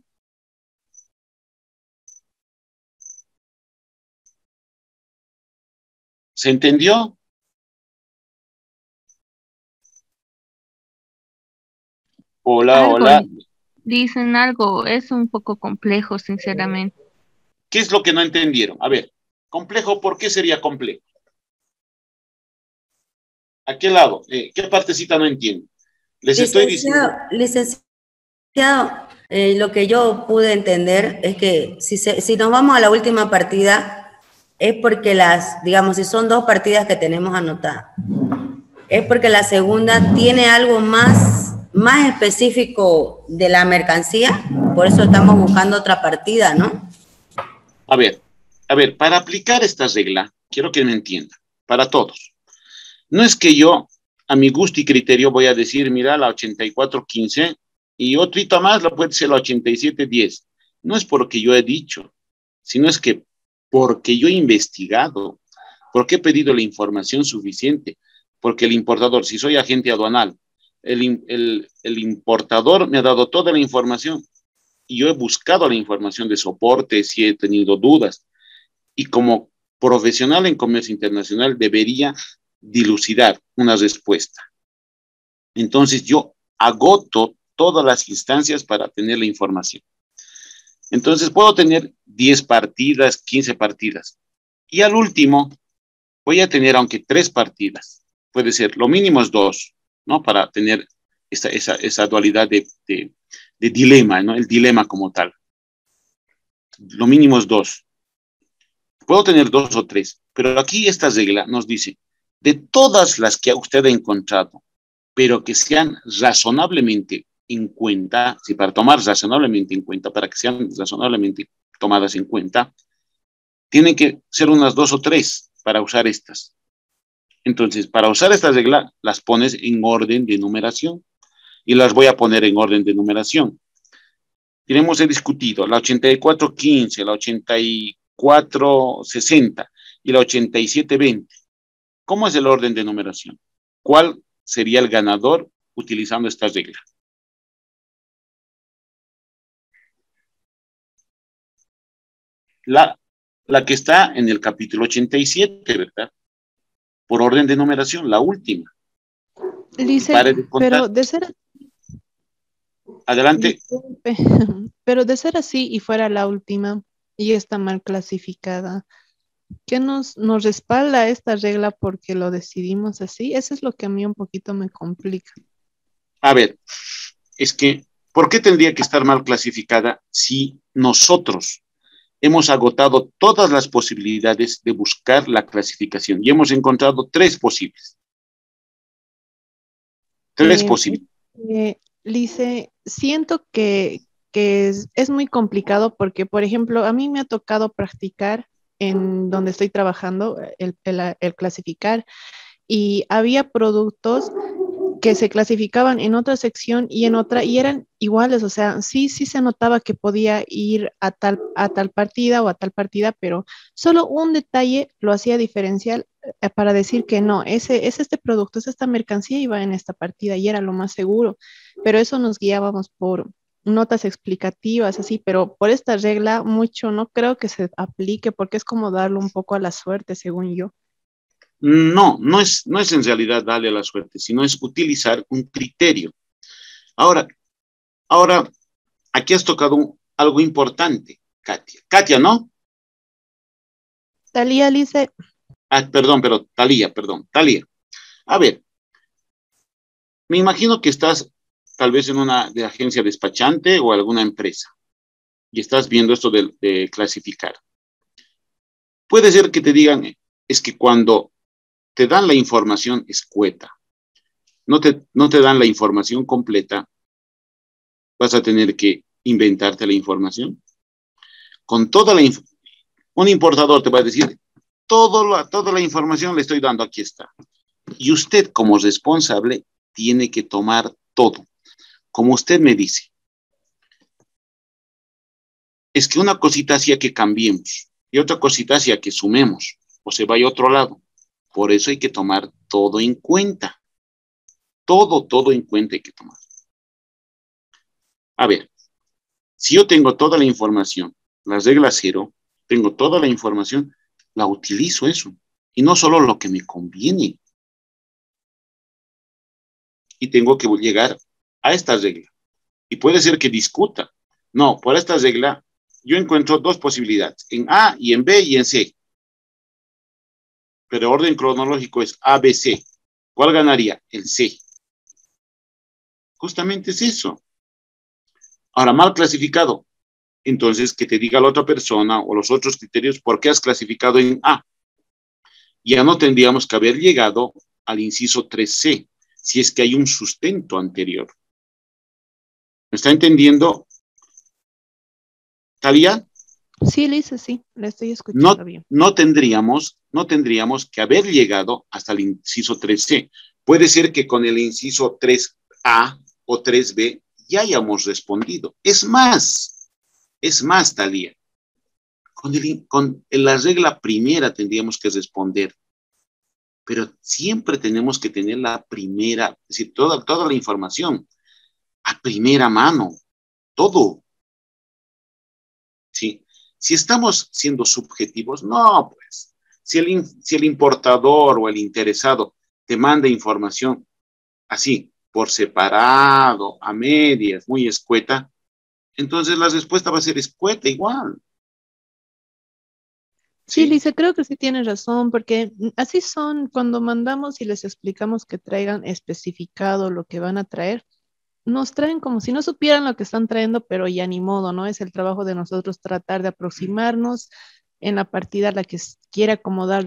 ¿Se entendió? Hola,
Algo,
hola.
dicen algo, es un poco complejo, sinceramente.
¿Qué es lo que no entendieron? A ver, complejo, ¿por qué sería complejo? ¿A qué lado? ¿Qué partecita no entiendo? Les estoy diciendo.
Licenciado, Lo que yo pude entender es que si nos vamos a la última partida, es porque digamos, si son 2 partidas que tenemos anotadas, es porque la segunda tiene algo más específico de la mercancía, por eso estamos buscando otra partida, ¿no?
A ver, para aplicar esta regla, quiero que me entiendan, para todos. No es que yo, a mi gusto y criterio, voy a decir, mira, la 8415 y otrita más, la puede ser la 8710. No es porque yo he dicho, sino es que porque yo he investigado, porque he pedido la información suficiente, porque el importador, si soy agente aduanal, el importador me ha dado toda la información y yo he buscado la información de soporte si he tenido dudas. Y como profesional en comercio internacional debería dilucidar una respuesta. Entonces yo agoto todas las instancias para tener la información. Entonces puedo tener 10 partidas, 15 partidas. Y al último voy a tener aunque 3 partidas. Puede ser, lo mínimo es 2, ¿no? Para tener esa dualidad de dilema, ¿no? El dilema como tal. Lo mínimo es 2. Puedo tener 2 o 3, pero aquí esta regla nos dice, de todas las que usted ha encontrado, pero que sean razonablemente en cuenta, si para tomar razonablemente en cuenta, para que sean razonablemente tomadas en cuenta, tienen que ser unas 2 o 3 para usar estas. Entonces, para usar esta regla, las pones en orden de numeración y las voy a poner en orden de numeración. Hemos discutido la 8415, la 8460 y la 8720. ¿Cómo es el orden de numeración? ¿Cuál sería el ganador utilizando esta regla? La que está en el capítulo 87, ¿verdad? Por orden de numeración, la última.
Dice, pero de ser...
Adelante.
Pero de ser así y fuera la última y está mal clasificada, ¿qué nos respalda esta regla porque lo decidimos así? Eso es lo que a mí un poquito me complica.
A ver, es que, ¿por qué tendría que estar mal clasificada si nosotros hemos agotado todas las posibilidades de buscar la clasificación y hemos encontrado 3 posibles? 3 posibles.
Lice, siento que es muy complicado porque, por ejemplo, a mí me ha tocado practicar en donde estoy trabajando el clasificar y había productos que se clasificaban en otra sección y en otra y eran iguales, o sea, sí se notaba que podía ir a tal partida o a tal partida, pero solo un detalle lo hacía diferencial para decir que no, es este producto, es esta mercancía y va en esta partida y era lo más seguro, pero eso nos guiábamos por notas explicativas, así, pero por esta regla mucho no creo que se aplique porque es como darle un poco a la suerte, según yo.
No es en realidad darle a la suerte, sino es utilizar un criterio. Ahora, aquí has tocado algo importante, Katia. Katia, ¿no?
Talía, Lice.
Perdón, Talía. A ver, me imagino que estás tal vez en una agencia despachante o alguna empresa y estás viendo esto de clasificar. Puede ser que te digan, es que cuando te dan la información escueta, no te dan la información completa, vas a tener que inventarte la información. Con toda un importador te va a decir, toda la información le estoy dando, aquí está. Y usted como responsable tiene que tomar todo. Como usted me dice, es que una cosita hacía que cambiemos y otra cosita hacía que sumemos o se vaya a otro lado. Por eso hay que tomar todo en cuenta. Todo en cuenta hay que tomar. A ver, si yo tengo toda la información, la regla 0, tengo toda la información, la utilizo eso. Y no solo lo que me conviene. Y tengo que llegar a esta regla. Y puede ser que discuta. No, por esta regla yo encuentro 2 posibilidades, en A y en B y en C. Pero el orden cronológico es A, B, C. ¿Cuál ganaría? El C. Justamente es eso. Ahora, mal clasificado. Entonces, que te diga la otra persona o los otros criterios por qué has clasificado en A. Ya no tendríamos que haber llegado al inciso 3C, si es que hay un sustento anterior. ¿Me está entendiendo, Talía?
Sí, Lisa, sí, la estoy escuchando bien.
No tendríamos que haber llegado hasta el inciso 3C. Puede ser que con el inciso 3A o 3B ya hayamos respondido. Es más, Talía, con la regla primera tendríamos que responder, pero siempre tenemos que tener la primera, es decir, toda la información a primera mano, todo. ¿Sí? Si estamos siendo subjetivos, no, pues, si el importador o el interesado te manda información así, por separado, a medias, muy escueta, entonces la respuesta va a ser escueta igual.
Sí, Lisa, creo que sí tienes razón, porque así son cuando mandamos y les explicamos que traigan especificado lo que van a traer. Nos traen como si no supieran lo que están trayendo, pero ya ni modo, ¿no? Es el trabajo de nosotros tratar de aproximarnos en la partida a la que quiera acomodar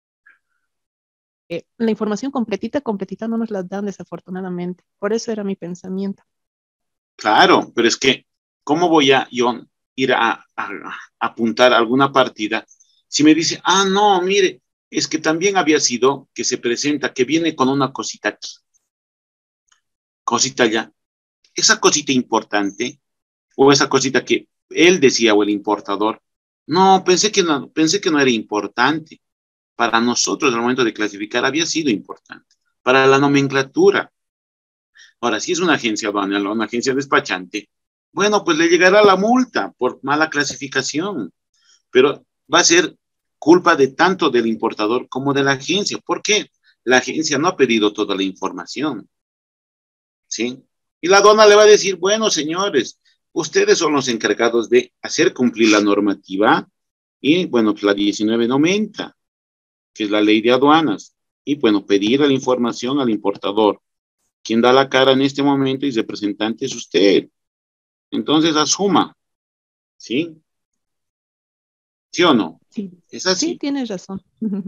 la información completita no nos la dan desafortunadamente. Por eso era mi pensamiento.
Claro, pero es que, ¿cómo voy a yo ir a apuntar alguna partida si me dice, no, mire, es que también había sido que se presenta, que viene con una cosita aquí, cosita allá? Esa cosita importante, o esa cosita que él decía, o el importador, no, pensé que no era importante. Para nosotros, al momento de clasificar, había sido importante. Para la nomenclatura. Ahora, si es una agencia aduanal o una agencia despachante, bueno, pues le llegará la multa por mala clasificación. Pero va a ser culpa de tanto del importador como de la agencia. ¿Por qué? La agencia no ha pedido toda la información. ¿Sí? Y la aduana le va a decir, bueno, señores, ustedes son los encargados de hacer cumplir la normativa y, bueno, pues la 1990, que es la ley de aduanas, y, bueno, pedir la información al importador. Quien da la cara en este momento y representante es usted. Entonces, asuma. ¿Sí? ¿Sí o no?
Sí,
es así.
Sí, tienes razón.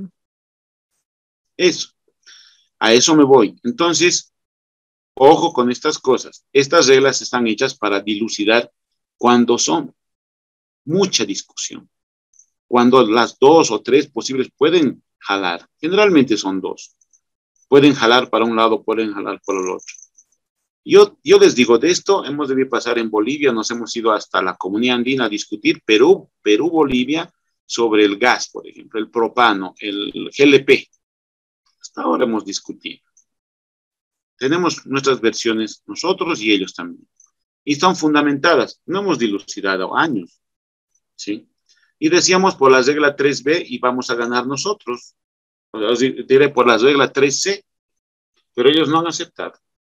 Eso. A eso me voy. Entonces, ojo con estas cosas. Estas reglas están hechas para dilucidar cuando son mucha discusión. Cuando las dos o tres posibles pueden jalar. Generalmente son dos. Pueden jalar para un lado, pueden jalar por el otro. Yo les digo, de esto hemos debido pasar en Bolivia, nos hemos ido hasta la Comunidad Andina a discutir Perú, Bolivia, sobre el gas, por ejemplo, el propano, el GLP. Hasta ahora hemos discutido. Tenemos nuestras versiones nosotros y ellos también. Y están fundamentadas, no hemos dilucidado años. ¿Sí? Y decíamos por la regla 3B y vamos a ganar nosotros. Diré por la regla 3C, pero ellos no han aceptado.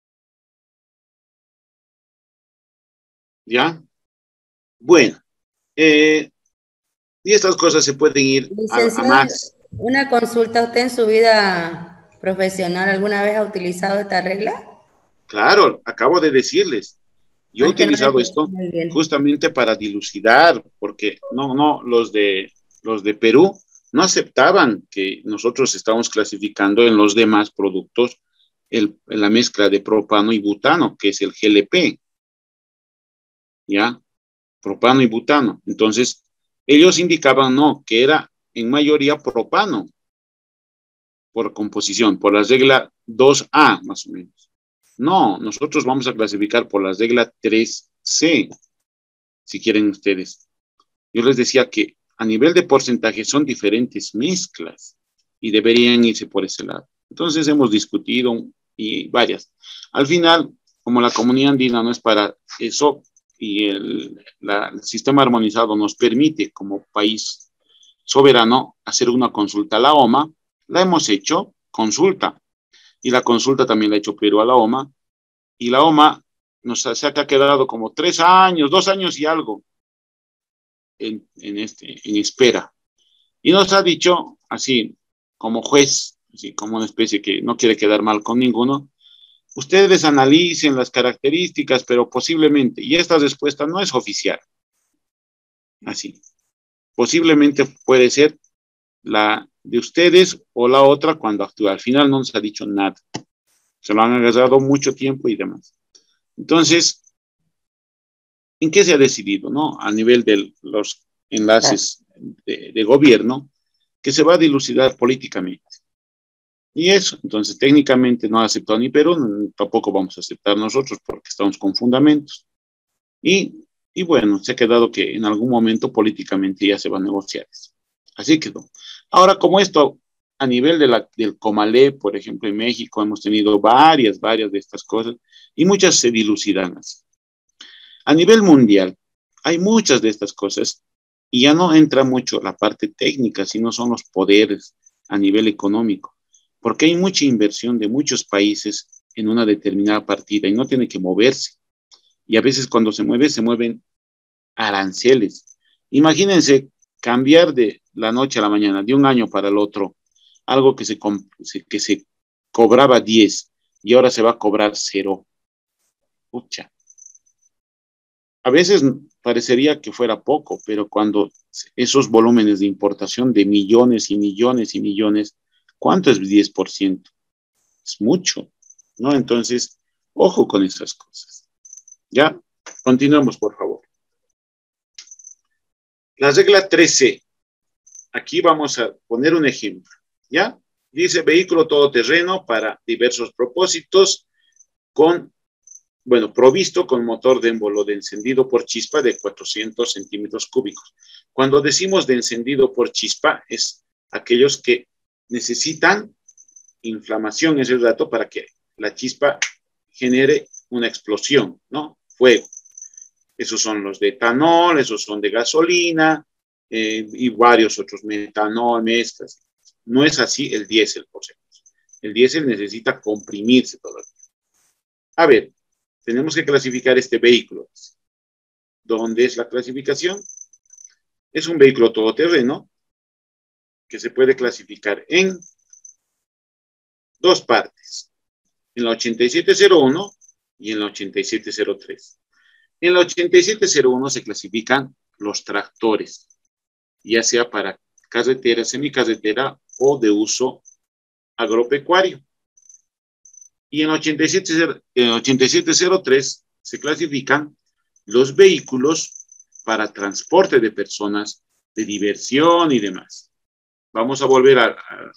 ¿Ya? Bueno, y estas cosas se pueden ir a más.
Una consulta, ¿usted en su vida profesional alguna vez ha utilizado esta regla?
Claro, acabo de decirles. Yo he utilizado esto justamente para dilucidar, porque los de Perú no aceptaban que nosotros estábamos clasificando en los demás productos la mezcla de propano y butano, que es el GLP. ¿Ya? Propano y butano. Entonces, ellos indicaban que era en mayoría propano por composición, por la regla 2A más o menos. No, nosotros vamos a clasificar por la regla 3C, si quieren ustedes. Yo les decía que a nivel de porcentaje son diferentes mezclas y deberían irse por ese lado. Entonces hemos discutido y varias. Al final, como la Comunidad Andina no es para eso y el sistema armonizado nos permite como país soberano hacer una consulta a la OMA, la hemos hecho, consulta. Y la consulta también la ha hecho Perú a la OMA, y la OMA se ha quedado como 2 años y algo en espera. Y nos ha dicho, así como juez, así como una especie que no quiere quedar mal con ninguno, Ustedes analicen las características, pero posiblemente, y esta respuesta no es oficial, así, posiblemente puede ser la de ustedes o la otra cuando actúa. Al final no nos ha dicho nada. Se lo han agarrado mucho tiempo y demás. Entonces, ¿en qué se ha decidido, no? A nivel de los enlaces de gobierno, que se va a dilucidar políticamente. Y eso, entonces, técnicamente no ha aceptado ni Perú, tampoco vamos a aceptar nosotros porque estamos con fundamentos. Y bueno, se ha quedado que en algún momento políticamente ya se va a negociar eso. Así quedó. Ahora, como esto, a nivel del Comalé, por ejemplo, en México, hemos tenido varias de estas cosas y muchas se dilucidan así. A nivel mundial, hay muchas de estas cosas y ya no entra mucho la parte técnica, sino son los poderes a nivel económico, porque hay mucha inversión de muchos países en una determinada partida y no tiene que moverse. Y a veces cuando se mueven aranceles. Imagínense cambiar de la noche a la mañana, de un año para el otro, algo que se cobraba 10 y ahora se va a cobrar 0. Pucha. A veces parecería que fuera poco, pero cuando esos volúmenes de importación de millones y millones y millones, ¿cuánto es 10%? Es mucho, ¿no? Entonces, ojo con esas cosas. Ya, continuemos, por favor. La regla 13. Aquí vamos a poner un ejemplo, ¿ya? Dice vehículo todoterreno para diversos propósitos provisto con motor de émbolo de encendido por chispa de 400 centímetros cúbicos. Cuando decimos de encendido por chispa, es aquellos que necesitan inflamación ese rato para que la chispa genere una explosión, ¿no? Fuego. Esos son los de etanol, esos son de gasolina y varios otros, metanol, mezclas. No es así el diésel, por ejemplo. El diésel necesita comprimirse todavía. A ver, tenemos que clasificar este vehículo. ¿Dónde es la clasificación? Es un vehículo todoterreno que se puede clasificar en dos partes, en la 8701 y en la 8703. En la 8701 se clasifican los tractores, ya sea para carretera, semicarretera o de uso agropecuario. Y en la 8703 se clasifican los vehículos para transporte de personas, de diversión y demás. Vamos a volver a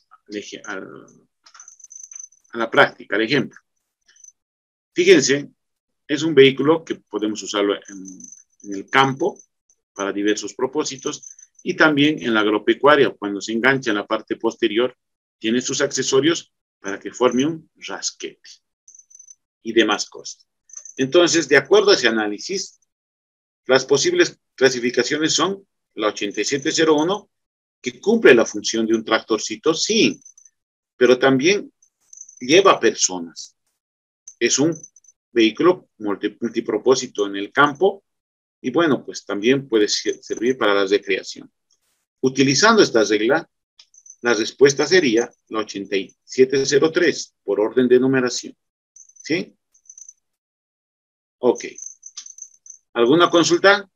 la práctica, al ejemplo. Fíjense, es un vehículo que podemos usarlo en el campo para diversos propósitos y también en la agropecuaria. Cuando se engancha en la parte posterior, tiene sus accesorios para que forme un rasquete y demás cosas. Entonces, de acuerdo a ese análisis, las posibles clasificaciones son la 8701, que cumple la función de un tractorcito, sí, pero también lleva personas. Es un vehículo multipropósito en el campo y bueno, pues también puede servir para la recreación. Utilizando esta regla, la respuesta sería la 8703 por orden de numeración. ¿Sí? Ok. ¿Alguna consulta?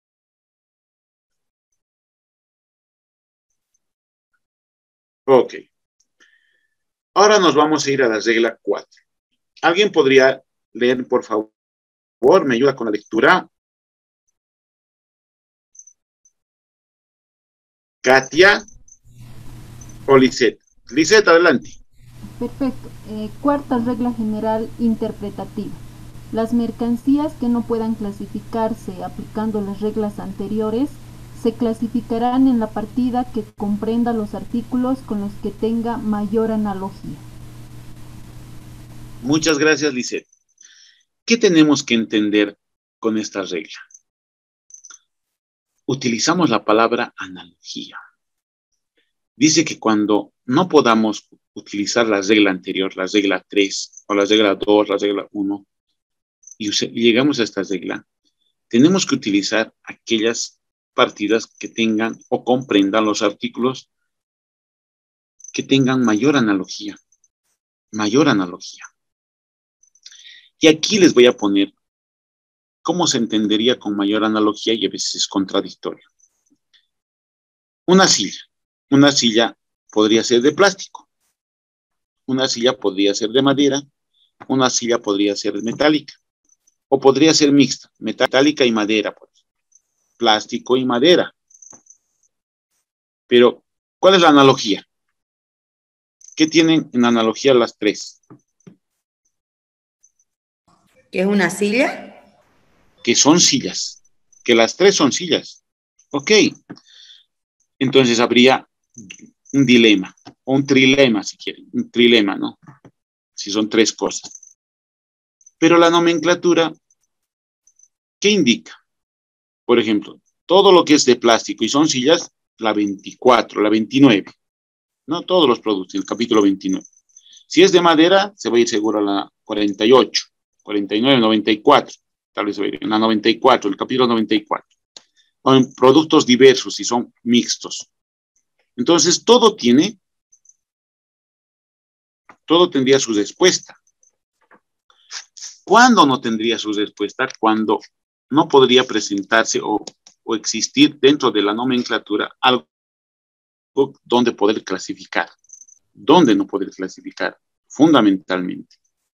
Ok. Ahora nos vamos a ir a la regla 4. ¿Alguien podría leer, por favor? ¿Me ayuda con la lectura? Katia o Lisette. Lisette, adelante.
Perfecto. Cuarta regla general interpretativa. Las mercancías que no puedan clasificarse aplicando las reglas anteriores se clasificarán en la partida que comprenda los artículos con los que tenga mayor analogía.
Muchas gracias, Lisette. ¿Qué tenemos que entender con esta regla? Utilizamos la palabra analogía. Dice que cuando no podamos utilizar la regla anterior, la regla 3 o la regla 2, la regla 1, y llegamos a esta regla, tenemos que utilizar aquellas partidas que tengan o comprendan los artículos que tengan mayor analogía. Mayor analogía. Y aquí les voy a poner cómo se entendería con mayor analogía y a veces es contradictorio. Una silla podría ser de plástico, una silla podría ser de madera, una silla podría ser metálica, o podría ser mixta, metálica y madera, pues, plástico y madera. Pero, ¿cuál es la analogía? ¿Qué tienen en analogía las tres?
¿Qué es una silla?
Que son sillas, que las tres son sillas. Ok, entonces habría un dilema, o un trilema si quieren, un trilema, ¿no? Si son tres cosas. Pero la nomenclatura, ¿qué indica? Por ejemplo, todo lo que es de plástico y son sillas, la 24, la 29, ¿no? Todos los productos, el capítulo 29. Si es de madera, se va a ir seguro a la 48, 49, 94, tal vez se va a ir en la 94, el capítulo 94. O en productos diversos, si son mixtos. Entonces, todo tendría su respuesta. ¿Cuándo no tendría su respuesta? Cuando no podría presentarse o existir dentro de la nomenclatura algo donde poder clasificar. ¿Dónde no poder clasificar? Fundamentalmente.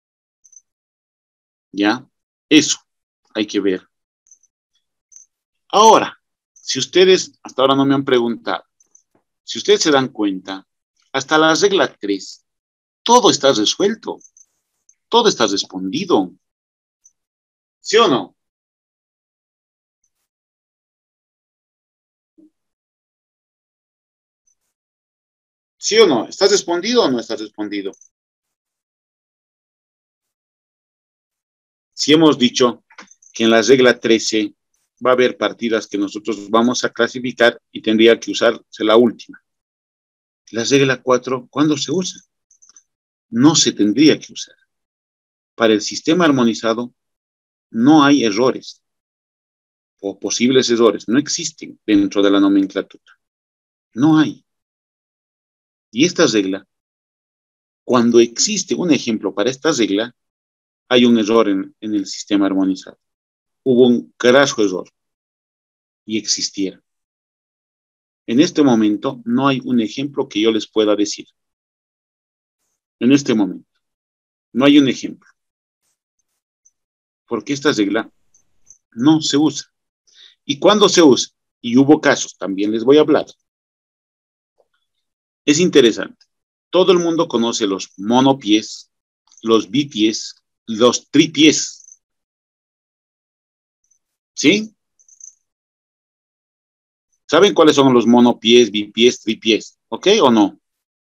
¿Ya? Eso hay que ver. Ahora, si ustedes hasta ahora no me han preguntado, si ustedes se dan cuenta, hasta la regla 3, todo está resuelto, todo está respondido. ¿Sí o no? ¿Sí o no? ¿Estás respondido o no estás respondido? Si hemos dicho que en la regla 13 va a haber partidas que nosotros vamos a clasificar y tendría que usarse la última. La regla 4, ¿cuándo se usa? No se tendría que usar. Para el sistema armonizado no hay errores o posibles errores, no existen dentro de la nomenclatura. No hay. Y esta regla, cuando existe un ejemplo para esta regla, hay un error en el sistema armonizado. Hubo un carajo error y existiera. En este momento no hay un ejemplo que yo les pueda decir. En este momento no hay un ejemplo. Porque esta regla no se usa. ¿Y cuándo se usa? Y hubo casos, también les voy a hablar. Es interesante. Todo el mundo conoce los monopies, los bipies, los tripies. ¿Sí? ¿Saben cuáles son los monopies, bipies, tripies? ¿Ok o no?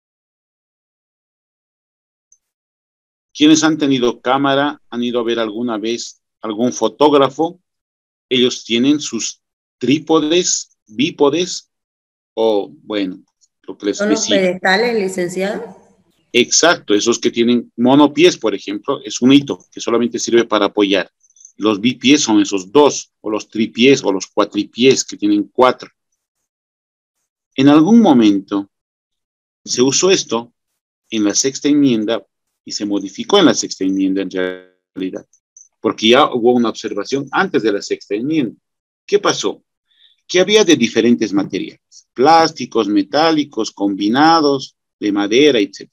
¿Quiénes han tenido cámara, han ido a ver alguna vez algún fotógrafo? Ellos tienen sus trípodes, bípodes, o bueno, lo que les
¿Son los
decía.
pedestales, licenciado?
Exacto, esos que tienen monopies, por ejemplo, es un hito que solamente sirve para apoyar. Los bipies son esos dos, o los tripies, o los cuatripies, que tienen 4. En algún momento se usó esto en la sexta enmienda y se modificó en la sexta enmienda en realidad, porque ya hubo una observación antes de la sexta enmienda. ¿Qué pasó? Que había de diferentes materiales, plásticos, metálicos, combinados, de madera, etc.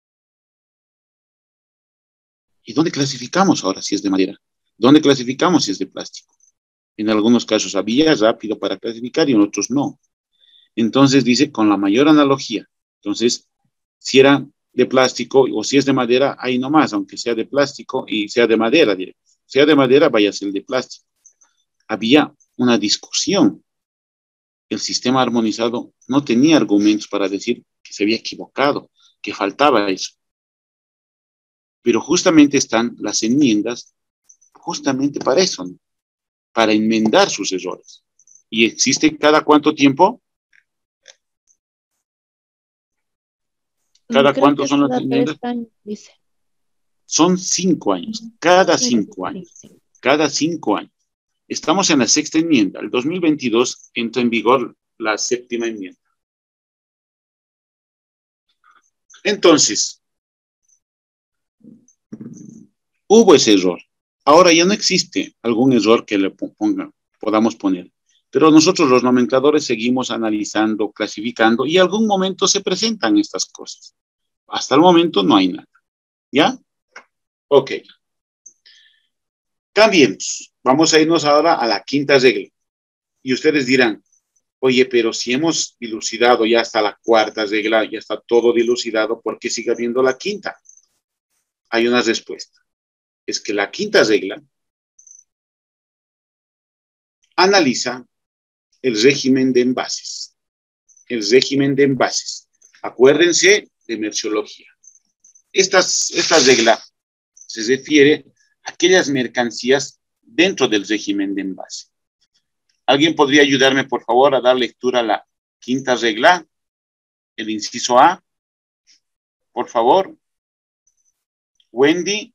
¿Y dónde clasificamos ahora si es de madera? ¿Dónde clasificamos si es de plástico? En algunos casos había rápido para clasificar y en otros no. Entonces dice con la mayor analogía. Entonces, si era de plástico o si es de madera, ahí nomás, aunque sea de plástico y sea de madera, directo. Sea de madera, vaya a ser de plástico. Había una discusión. El sistema armonizado no tenía argumentos para decir que se había equivocado, que faltaba eso. Pero justamente están las enmiendas, justamente para eso, ¿no? Para enmendar sus errores. ¿Y existe cada cuánto tiempo? ¿Cada cuánto son las enmiendas?
Dice.
Son 5 años, cada 5 años, cada 5 años. Estamos en la sexta enmienda. El 2022 entra en vigor la séptima enmienda. Entonces, hubo ese error. Ahora ya no existe algún error que le podamos poner, pero nosotros los nomencladores seguimos analizando, clasificando y en algún momento se presentan estas cosas. Hasta el momento no hay nada. ¿Ya? Ok. Cambiemos. Vamos a irnos ahora a la quinta regla. Y ustedes dirán, oye, pero si hemos dilucidado ya hasta la cuarta regla, ya está todo dilucidado, ¿por qué sigue habiendo la quinta? Hay una respuesta. Es que la quinta regla analiza el régimen de envases. El régimen de envases. Acuérdense de merciología. Esta regla se refiere a aquellas mercancías dentro del régimen de envase. ¿Alguien podría ayudarme, por favor, a dar lectura a la quinta regla? El inciso A. Por favor. Wendy.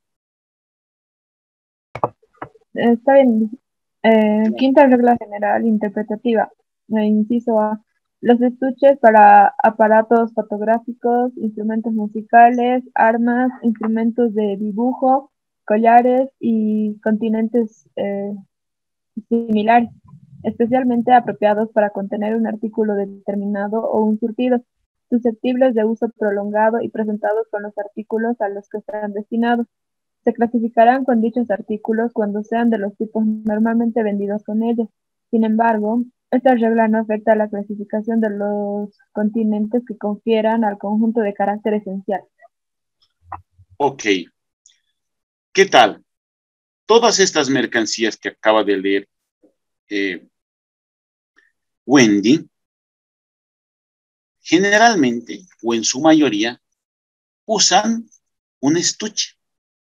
Está bien. Quinta regla general interpretativa. Inciso A. Los estuches para aparatos fotográficos, instrumentos musicales, armas, instrumentos de dibujo, collares y continentes similares, especialmente apropiados para contener un artículo determinado o un surtido, susceptibles de uso prolongado y presentados con los artículos a los que están destinados. Se clasificarán con dichos artículos cuando sean de los tipos normalmente vendidos con ellos. Sin embargo, esta regla no afecta a la clasificación de los continentes que confieran al conjunto de carácter esencial.
Ok. ¿Qué tal? Todas estas mercancías que acaba de leer Wendy, generalmente o en su mayoría usan un estuche.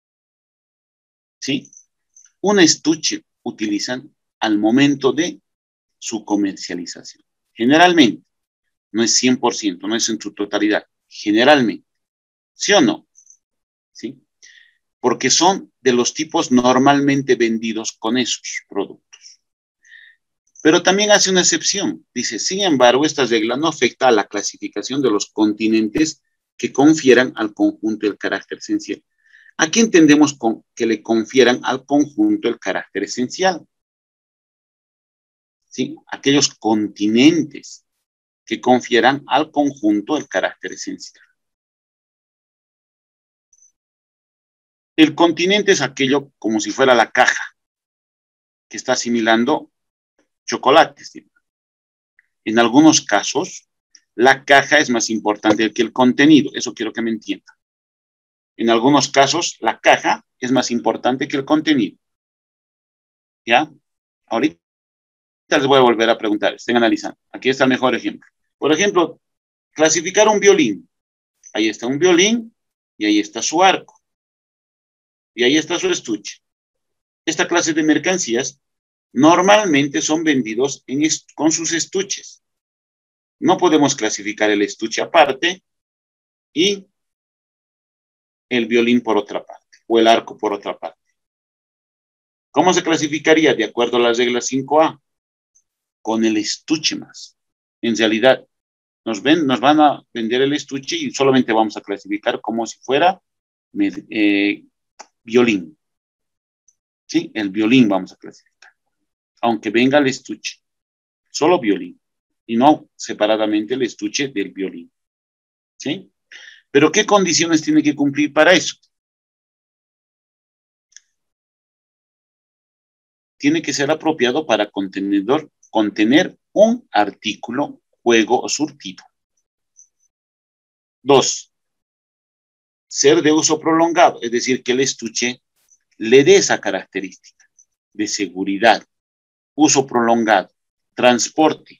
¿Sí? Un estuche utilizan al momento de su comercialización. Generalmente, no es 100%, no es en su totalidad, generalmente. ¿Sí o no? ¿Sí? Porque son de los tipos normalmente vendidos con esos productos. Pero también hace una excepción. Dice, sin embargo, esta regla no afecta a la clasificación de los continentes que confieran al conjunto el carácter esencial. Aquí entendemos que le confieran al conjunto el carácter esencial. ¿Sí? Aquellos continentes que confieran al conjunto el carácter esencial. El continente es aquello como si fuera la caja que está asimilando chocolates. En algunos casos, la caja es más importante que el contenido. Eso quiero que me entiendan. En algunos casos, la caja es más importante que el contenido. ¿Ya? Ahorita les voy a volver a preguntar, estén analizando. Aquí está el mejor ejemplo. Por ejemplo, clasificar un violín. Ahí está un violín y ahí está su arco. Y ahí está su estuche. Esta clase de mercancías normalmente son vendidos con sus estuches. No podemos clasificar el estuche aparte y el violín por otra parte, o el arco por otra parte. ¿Cómo se clasificaría? De acuerdo a las reglas 5A. Con el estuche más. En realidad, nos van a vender el estuche y solamente vamos a clasificar como si fuera violín. ¿Sí? El violín vamos a clasificar. Aunque venga el estuche. Solo violín. Y no separadamente el estuche del violín. ¿Sí? Pero ¿qué condiciones tiene que cumplir para eso? Tiene que ser apropiado para contener un artículo, juego o surtido. 2. Ser de uso prolongado, es decir, que el estuche le dé esa característica de seguridad, uso prolongado, transporte.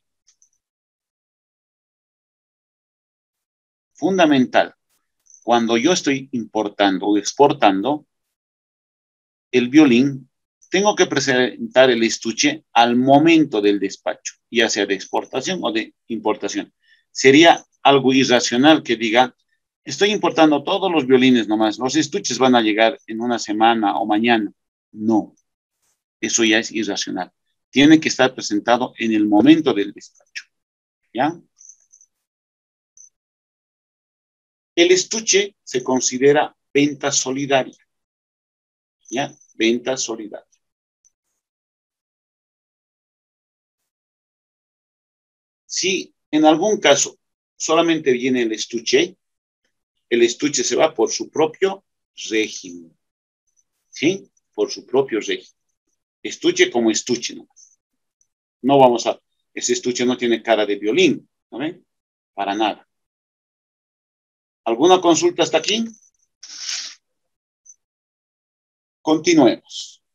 Fundamental. Cuando yo estoy importando o exportando el violín, tengo que presentar el estuche al momento del despacho, ya sea de exportación o de importación. Sería algo irracional que diga, estoy importando todos los violines nomás, los estuches van a llegar en una semana o mañana. No, eso ya es irracional. Tiene que estar presentado en el momento del despacho. ¿Ya? El estuche se considera venta solidaria. ¿Ya? Venta solidaria. Si en algún caso solamente viene el estuche se va por su propio régimen. ¿Sí? Por su propio régimen. Estuche como estuche nomás. No vamos a... Ese estuche no tiene cara de violín, ¿no ven? Para nada. ¿Alguna consulta hasta aquí? Continuemos.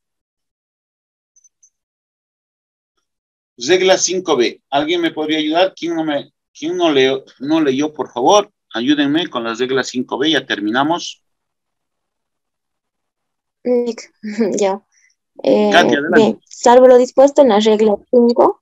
Regla 5B. ¿Alguien me podría ayudar? ¿Quién no leyó, por favor? Ayúdenme con las reglas 5B, ya terminamos.
Ya.
Katy, adelante.
B. Salvo lo dispuesto en la regla 5,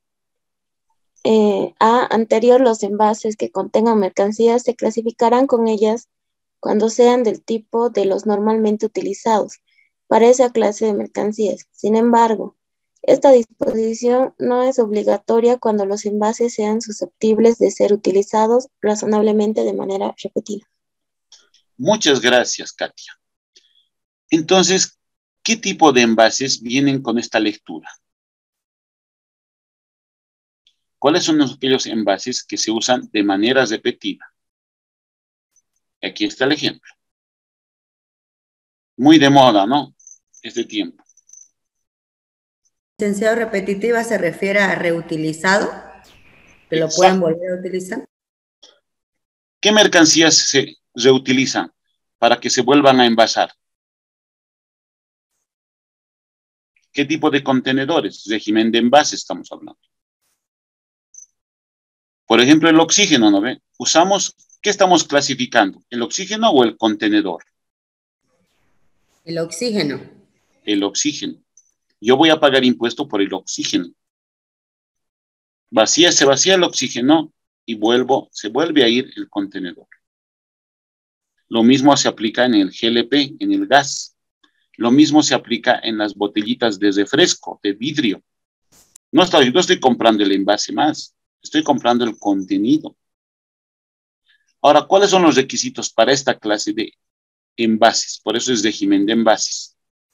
A. Anterior, los envases que contengan mercancías se clasificarán con ellas cuando sean del tipo de los normalmente utilizados para esa clase de mercancías. Sin embargo, esta disposición no es obligatoria cuando los envases sean susceptibles de ser utilizados razonablemente de manera repetida.
Muchas gracias, Katia. Entonces, ¿qué tipo de envases vienen con esta lectura? ¿Cuáles son aquellos envases que se usan de manera repetida? Aquí está el ejemplo. Muy de moda, ¿no? Este tiempo.
Licenciado, repetitiva se refiere a reutilizado, que lo pueden volver a utilizar.
¿Qué mercancías se reutilizan para que se vuelvan a envasar? ¿Qué tipo de contenedores? Régimen de envase estamos hablando. Por ejemplo, el oxígeno, ¿no ve? ¿Qué estamos clasificando? ¿El oxígeno o el contenedor?
El oxígeno.
El oxígeno. Yo voy a pagar impuesto por el oxígeno. Se vacía el oxígeno y se vuelve a ir el contenedor. Lo mismo se aplica en el GLP, en el gas. Lo mismo se aplica en las botellitas de refresco, de vidrio. No estoy comprando el envase más, estoy comprando el contenido. Ahora, ¿cuáles son los requisitos para esta clase de envases? Por eso es régimen de envases.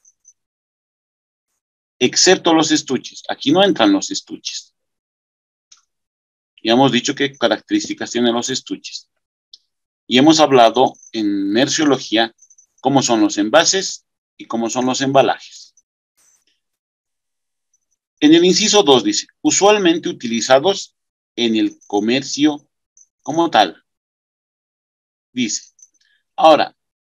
Excepto los estuches. Aquí no entran los estuches. Ya hemos dicho qué características tienen los estuches. Y hemos hablado en merciología cómo son los envases y cómo son los embalajes. En el inciso 2 dice, usualmente utilizados en el comercio como tal. Dice, ahora,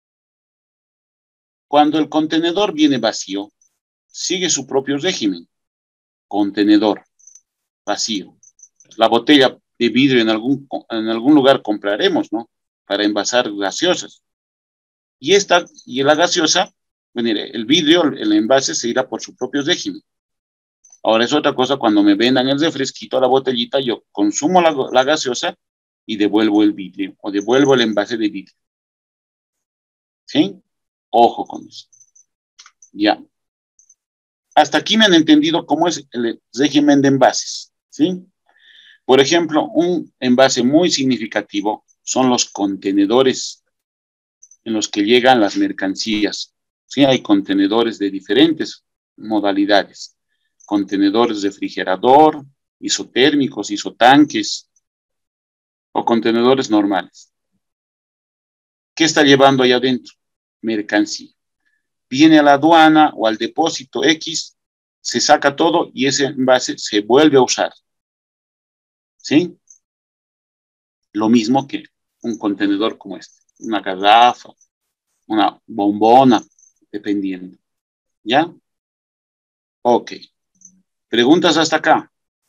cuando el contenedor viene vacío, sigue su propio régimen. Contenedor, vacío. La botella de vidrio en algún lugar compraremos, ¿no? Para envasar gaseosas. Y la gaseosa, bueno, el vidrio, el envase se irá por su propio régimen. Ahora es otra cosa cuando me vendan el refresquito a la botellita, yo consumo la gaseosa y devuelvo el vidrio o devuelvo el envase de vidrio. ¿Sí? Ojo con eso. Ya. Hasta aquí me han entendido cómo es el régimen de envases, ¿sí? Por ejemplo, un envase muy significativo son los contenedores en los que llegan las mercancías, ¿sí? Hay contenedores de diferentes modalidades. Contenedores refrigerador, isotérmicos, isotanques o contenedores normales. ¿Qué está llevando ahí adentro? Mercancía. Viene a la aduana o al depósito X, se saca todo y ese envase se vuelve a usar. ¿Sí? Lo mismo que un contenedor como este, una garrafa, una bombona, dependiendo. ¿Ya? Ok. ¿Preguntas hasta acá?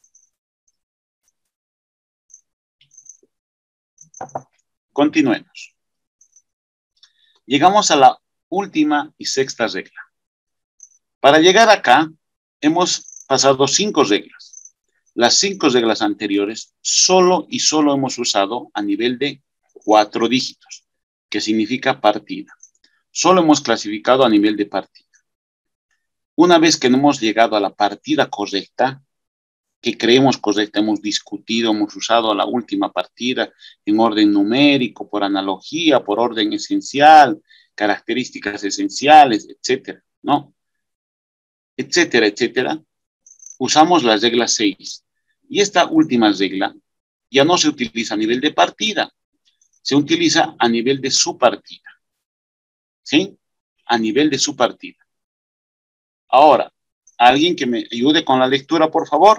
Continuemos. Llegamos a la última y sexta regla. Para llegar acá, hemos pasado 5 reglas. Las 5 reglas anteriores solo hemos usado a nivel de 4 dígitos, que significa partida. Solo hemos clasificado a nivel de partida. Una vez que no hemos llegado a la partida correcta, que creemos correcta, hemos discutido, hemos usado la última partida en orden numérico, por analogía, por orden esencial, características esenciales, etc. ¿no? Etcétera, etcétera. Usamos la regla 6. Y esta última regla ya no se utiliza a nivel de partida, se utiliza a nivel de subpartida. ¿Sí? A nivel de subpartida. Ahora, ¿alguien que me ayude con la lectura, por favor?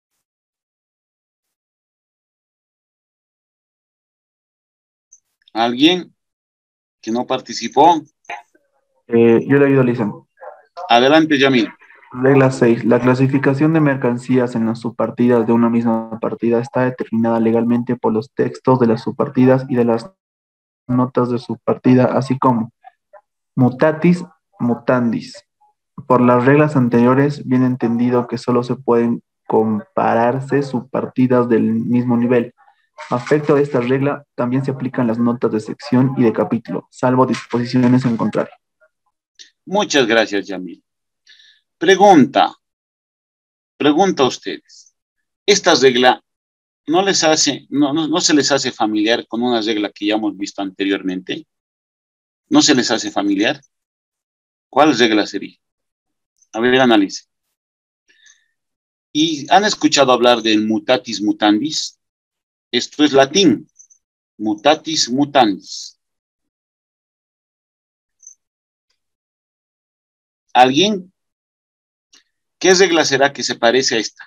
¿Alguien que no participó?
Yo le ayudo, Lisa.
Adelante, Yamil.
Regla 6. La clasificación de mercancías en las subpartidas de una misma partida está determinada legalmente por los textos de las subpartidas y de las notas de subpartida, así como mutatis mutandis. Por las reglas anteriores, bien entendido que solo se pueden compararse subpartidas del mismo nivel. A efecto de esta regla, también se aplican las notas de sección y de capítulo, salvo disposiciones en contrario.
Muchas gracias, Yamil. Pregunta a ustedes. ¿Esta regla no se les hace familiar con una regla que ya hemos visto anteriormente? ¿No se les hace familiar? ¿Cuál regla sería? A ver, analice. ¿Y han escuchado hablar del mutatis mutandis? Esto es latín. Mutatis mutandis. ¿Alguien? ¿Qué regla será que se parece a esta?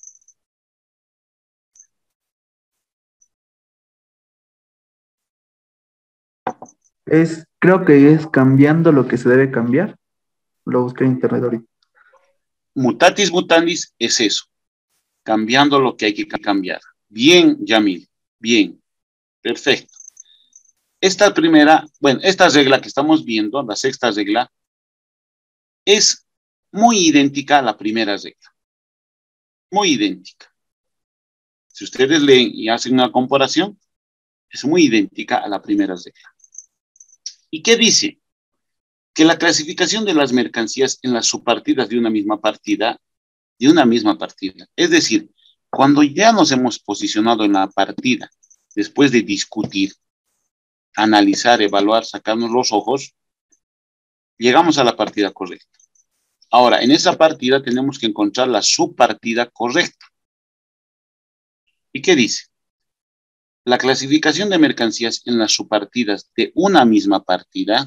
Creo que es cambiando lo que se debe cambiar. Lo busqué en internet ahorita.
Mutatis mutandis es eso. Cambiando lo que hay que cambiar. Bien, Yamil. Bien. Perfecto. Esta regla que estamos viendo, la sexta regla, es muy idéntica a la primera regla. Muy idéntica. Si ustedes leen y hacen una comparación, es muy idéntica a la primera regla. ¿Y qué dice? Que la clasificación de las mercancías en las subpartidas de una misma partida, es decir, cuando ya nos hemos posicionado en la partida, después de discutir, analizar, evaluar, sacarnos los ojos, llegamos a la partida correcta. Ahora, en esa partida tenemos que encontrar la subpartida correcta. ¿Y qué dice? La clasificación de mercancías en las subpartidas de una misma partida,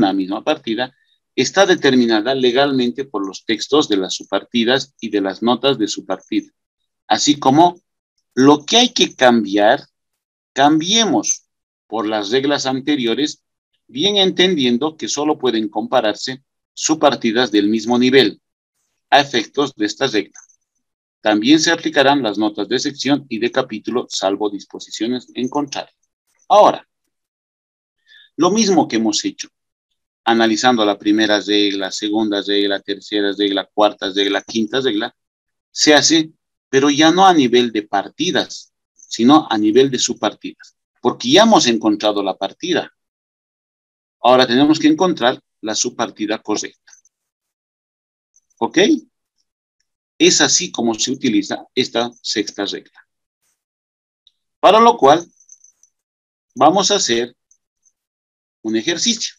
está determinada legalmente por los textos de las subpartidas y de las notas de subpartida. Así como lo que hay que cambiar, cambiemos por las reglas anteriores, bien entendiendo que solo pueden compararse subpartidas del mismo nivel, a efectos de esta regla. También se aplicarán las notas de sección y de capítulo, salvo disposiciones en contrario. Ahora, lo mismo que hemos hecho, analizando la primera regla, segunda regla, tercera regla, cuarta regla, quinta regla, se hace, pero ya no a nivel de partidas, sino a nivel de subpartidas, porque ya hemos encontrado la partida. Ahora tenemos que encontrar la subpartida correcta. ¿Ok? Es así como se utiliza esta sexta regla. Para lo cual, vamos a hacer un ejercicio.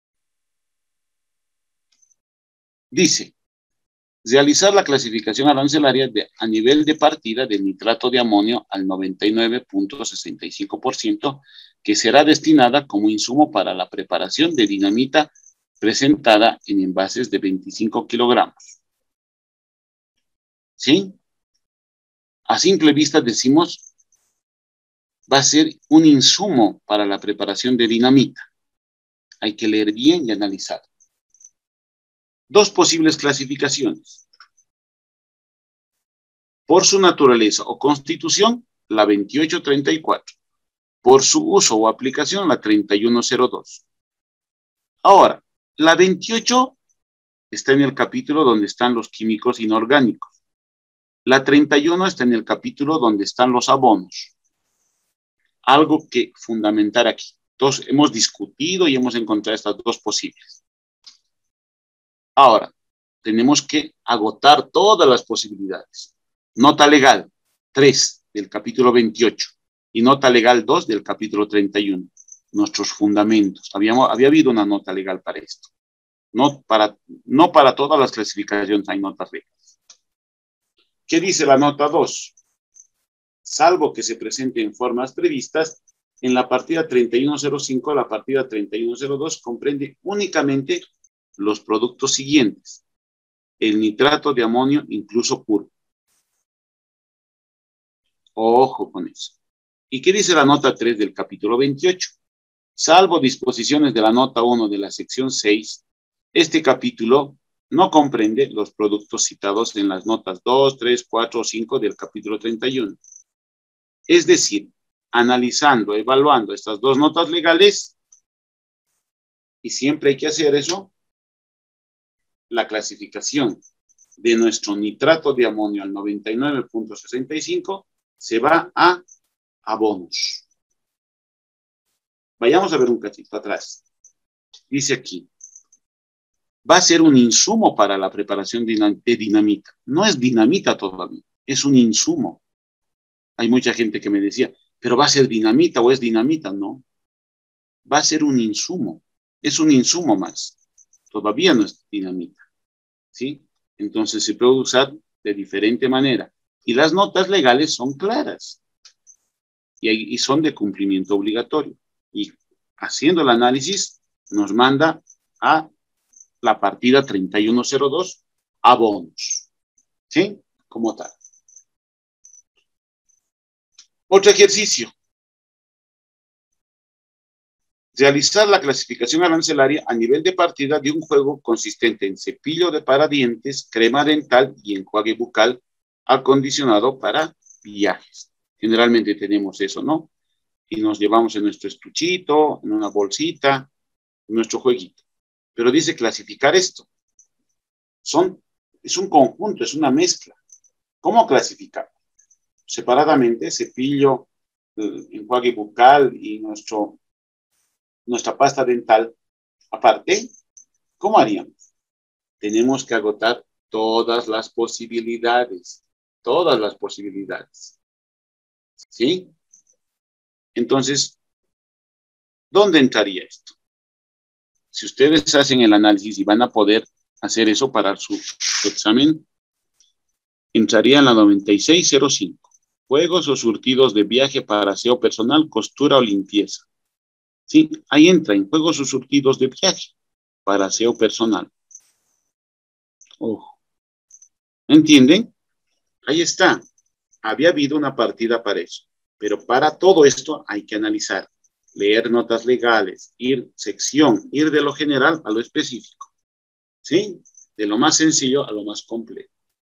Dice, realizar la clasificación arancelaria a nivel de partida del nitrato de amonio al 99.65%, que será destinada como insumo para la preparación de dinamita presentada en envases de 25 kilogramos. ¿Sí? A simple vista decimos, va a ser un insumo para la preparación de dinamita. Hay que leer bien y analizar. Dos posibles clasificaciones. Por su naturaleza o constitución, la 2834. Por su uso o aplicación, la 3102. Ahora, la 28 está en el capítulo donde están los químicos inorgánicos. La 31 está en el capítulo donde están los abonos. Algo que fundamentar aquí. Entonces, hemos discutido y hemos encontrado estas dos posibles. Ahora, tenemos que agotar todas las posibilidades. Nota legal 3 del capítulo 28 y nota legal 2 del capítulo 31. Nuestros fundamentos. Había habido una nota legal para esto. No para todas las clasificaciones hay notas legales. ¿Qué dice la nota 2? Salvo que se presente en formas previstas, en la partida 3105, la partida 3102 comprende únicamente los productos siguientes. El nitrato de amonio, incluso puro. Ojo con eso. ¿Y qué dice la nota 3 del capítulo 28? Salvo disposiciones de la nota 1 de la sección 6, este capítulo no comprende los productos citados en las notas 2, 3, 4 o 5 del capítulo 31. Es decir, analizando, evaluando estas dos notas legales, y siempre hay que hacer eso, la clasificación de nuestro nitrato de amonio al 99.65 se va a abonos. Vayamos a ver un cachito atrás. Dice aquí, va a ser un insumo para la preparación de dinamita. No es dinamita todavía, es un insumo. Hay mucha gente que me decía, pero va a ser dinamita o es dinamita. No, va a ser un insumo. Es un insumo más. Todavía no es dinamita. ¿Sí? Entonces se puede usar de diferente manera. Y las notas legales son claras. Y son de cumplimiento obligatorio. Y haciendo el análisis nos manda a la partida 3102 abonos. ¿Sí? Como tal. Otro ejercicio. Realizar la clasificación arancelaria a nivel de partida de un juego consistente en cepillo para dientes, crema dental y enjuague bucal acondicionado para viajes. Generalmente tenemos eso, ¿no? Y nos llevamos en nuestro estuchito, en una bolsita, en nuestro jueguito. Pero dice clasificar esto. Es un conjunto, es una mezcla. ¿Cómo clasificar? Separadamente, cepillo, enjuague bucal y nuestra pasta dental aparte. ¿Cómo haríamos? Tenemos que agotar todas las posibilidades. Todas las posibilidades. ¿Sí? Entonces, ¿dónde entraría esto? Si ustedes hacen el análisis y van a poder hacer eso para su examen, entraría en la 9605. Juegos o surtidos de viaje para aseo personal, costura o limpieza. Sí, ahí entra en juegos o surtidos de viaje para aseo personal. Ojo. ¿Entienden? Ahí está. Había habido una partida para eso. Pero para todo esto hay que analizar, leer notas legales, ir de lo general a lo específico. ¿Sí? De lo más sencillo a lo más complejo.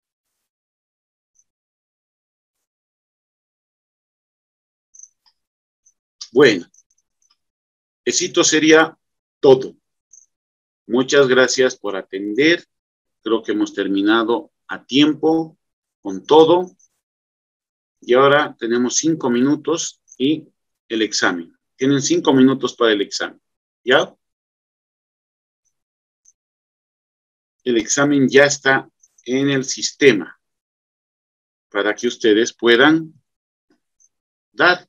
Bueno, eso sería todo. Muchas gracias por atender. Creo que hemos terminado a tiempo con todo. Y ahora tenemos 5 minutos y el examen. Tienen 5 minutos para el examen. ¿Ya? El examen ya está en el sistema para que ustedes puedan dar.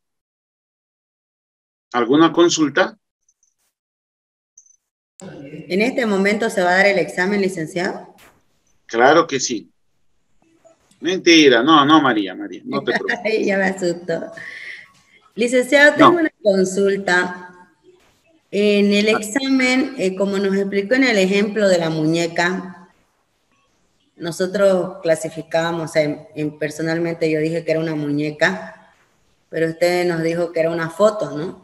¿Alguna consulta?
¿En este momento se va a dar el examen, licenciado?
Claro que sí. Mentira, no, María, no te preocupes.
Ya me asustó. Licenciado, tengo una consulta. En el examen, como nos explicó en el ejemplo de la muñeca, nosotros clasificábamos, personalmente yo dije que era una muñeca, pero usted nos dijo que era una foto, ¿no?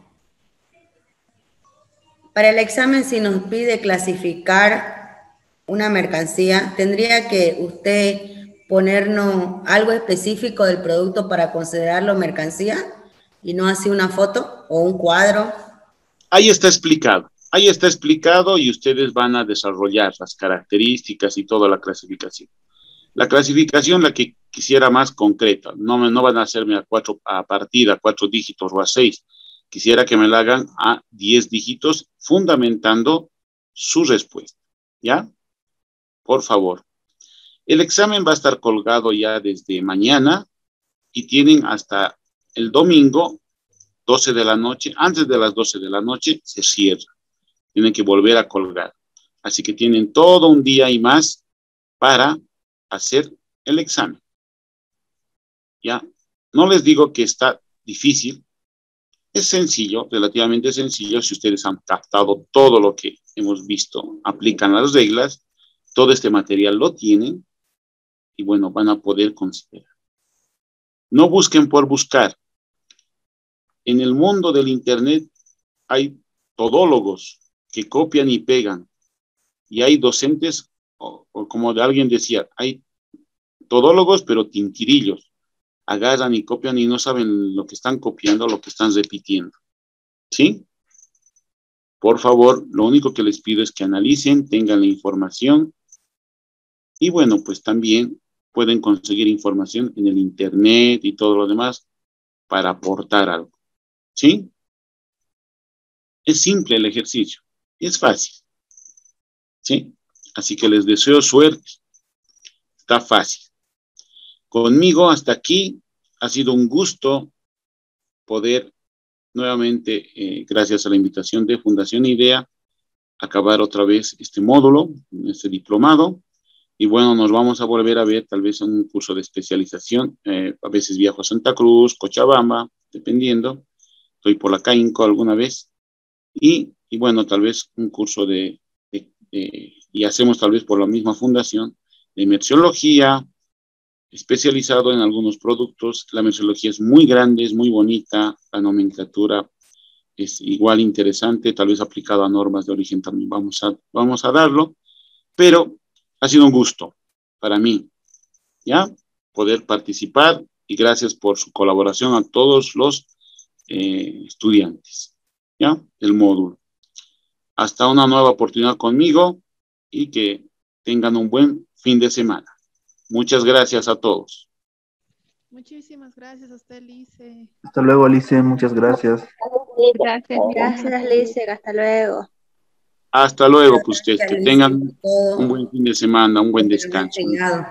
Para el examen, si nos pide clasificar una mercancía, tendría que usted ponernos algo específico del producto para considerarlo mercancía y no así una foto o un cuadro.
Ahí está explicado y ustedes van a desarrollar las características y toda la clasificación. La clasificación, la que quisiera más concreta, no van a hacerme a partida, 4 dígitos o a 6. Quisiera que me la hagan a 10 dígitos fundamentando su respuesta. ¿Ya? Por favor. El examen va a estar colgado ya desde mañana y tienen hasta el domingo, 12 de la noche. Antes de las 12 de la noche se cierra. Tienen que volver a colgar. Así que tienen todo un día y más para hacer el examen. ¿Ya? No les digo que está difícil. Es sencillo, relativamente sencillo, si ustedes han captado todo lo que hemos visto, aplican las reglas, todo este material lo tienen y bueno, van a poder considerar. No busquen por buscar. En el mundo del Internet hay todólogos que copian y pegan y hay docentes, o como alguien decía, hay todólogos pero tintirillos. Agarran y copian y no saben lo que están copiando, lo que están repitiendo. ¿Sí? Por favor, lo único que les pido es que analicen, tengan la información y bueno, pues también pueden conseguir información en el Internet y todo lo demás para aportar algo. ¿Sí? Es simple el ejercicio, es fácil. ¿Sí? Así que les deseo suerte. Está fácil. Conmigo hasta aquí ha sido un gusto poder nuevamente, gracias a la invitación de Fundación IDEA, acabar otra vez este módulo, este diplomado. Y bueno, nos vamos a volver a ver tal vez en un curso de especialización. A veces viajo a Santa Cruz, Cochabamba, dependiendo. Estoy por la Cainco alguna vez. Y bueno, tal vez un curso y hacemos tal vez por la misma fundación, de inmersiología, especializado en algunos productos. La merciología es muy grande, es muy bonita, la nomenclatura es igual interesante, tal vez aplicado a normas de origen también vamos a darlo, pero ha sido un gusto para mí, ¿ya? Poder participar y gracias por su colaboración a todos los estudiantes, ¿ya? Del módulo. Hasta una nueva oportunidad conmigo y que tengan un buen fin de semana. Muchas gracias a todos.
Muchísimas gracias a usted, Lice.
Hasta luego, Lice, muchas gracias.
Gracias.
Gracias, Lice, hasta luego.
Hasta luego, pues ustedes
Gracias,
que
Lice,
tengan
por todo.
un buen fin de semana, un buen
Lo que nos ha
descanso.
enseñado.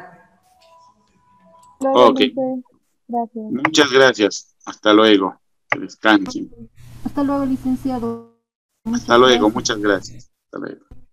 Ok.
Gracias.
Muchas gracias. Hasta luego. Que descansen.
Hasta luego, licenciado. Muchas
Hasta luego.
gracias.
Muchas gracias. Hasta luego.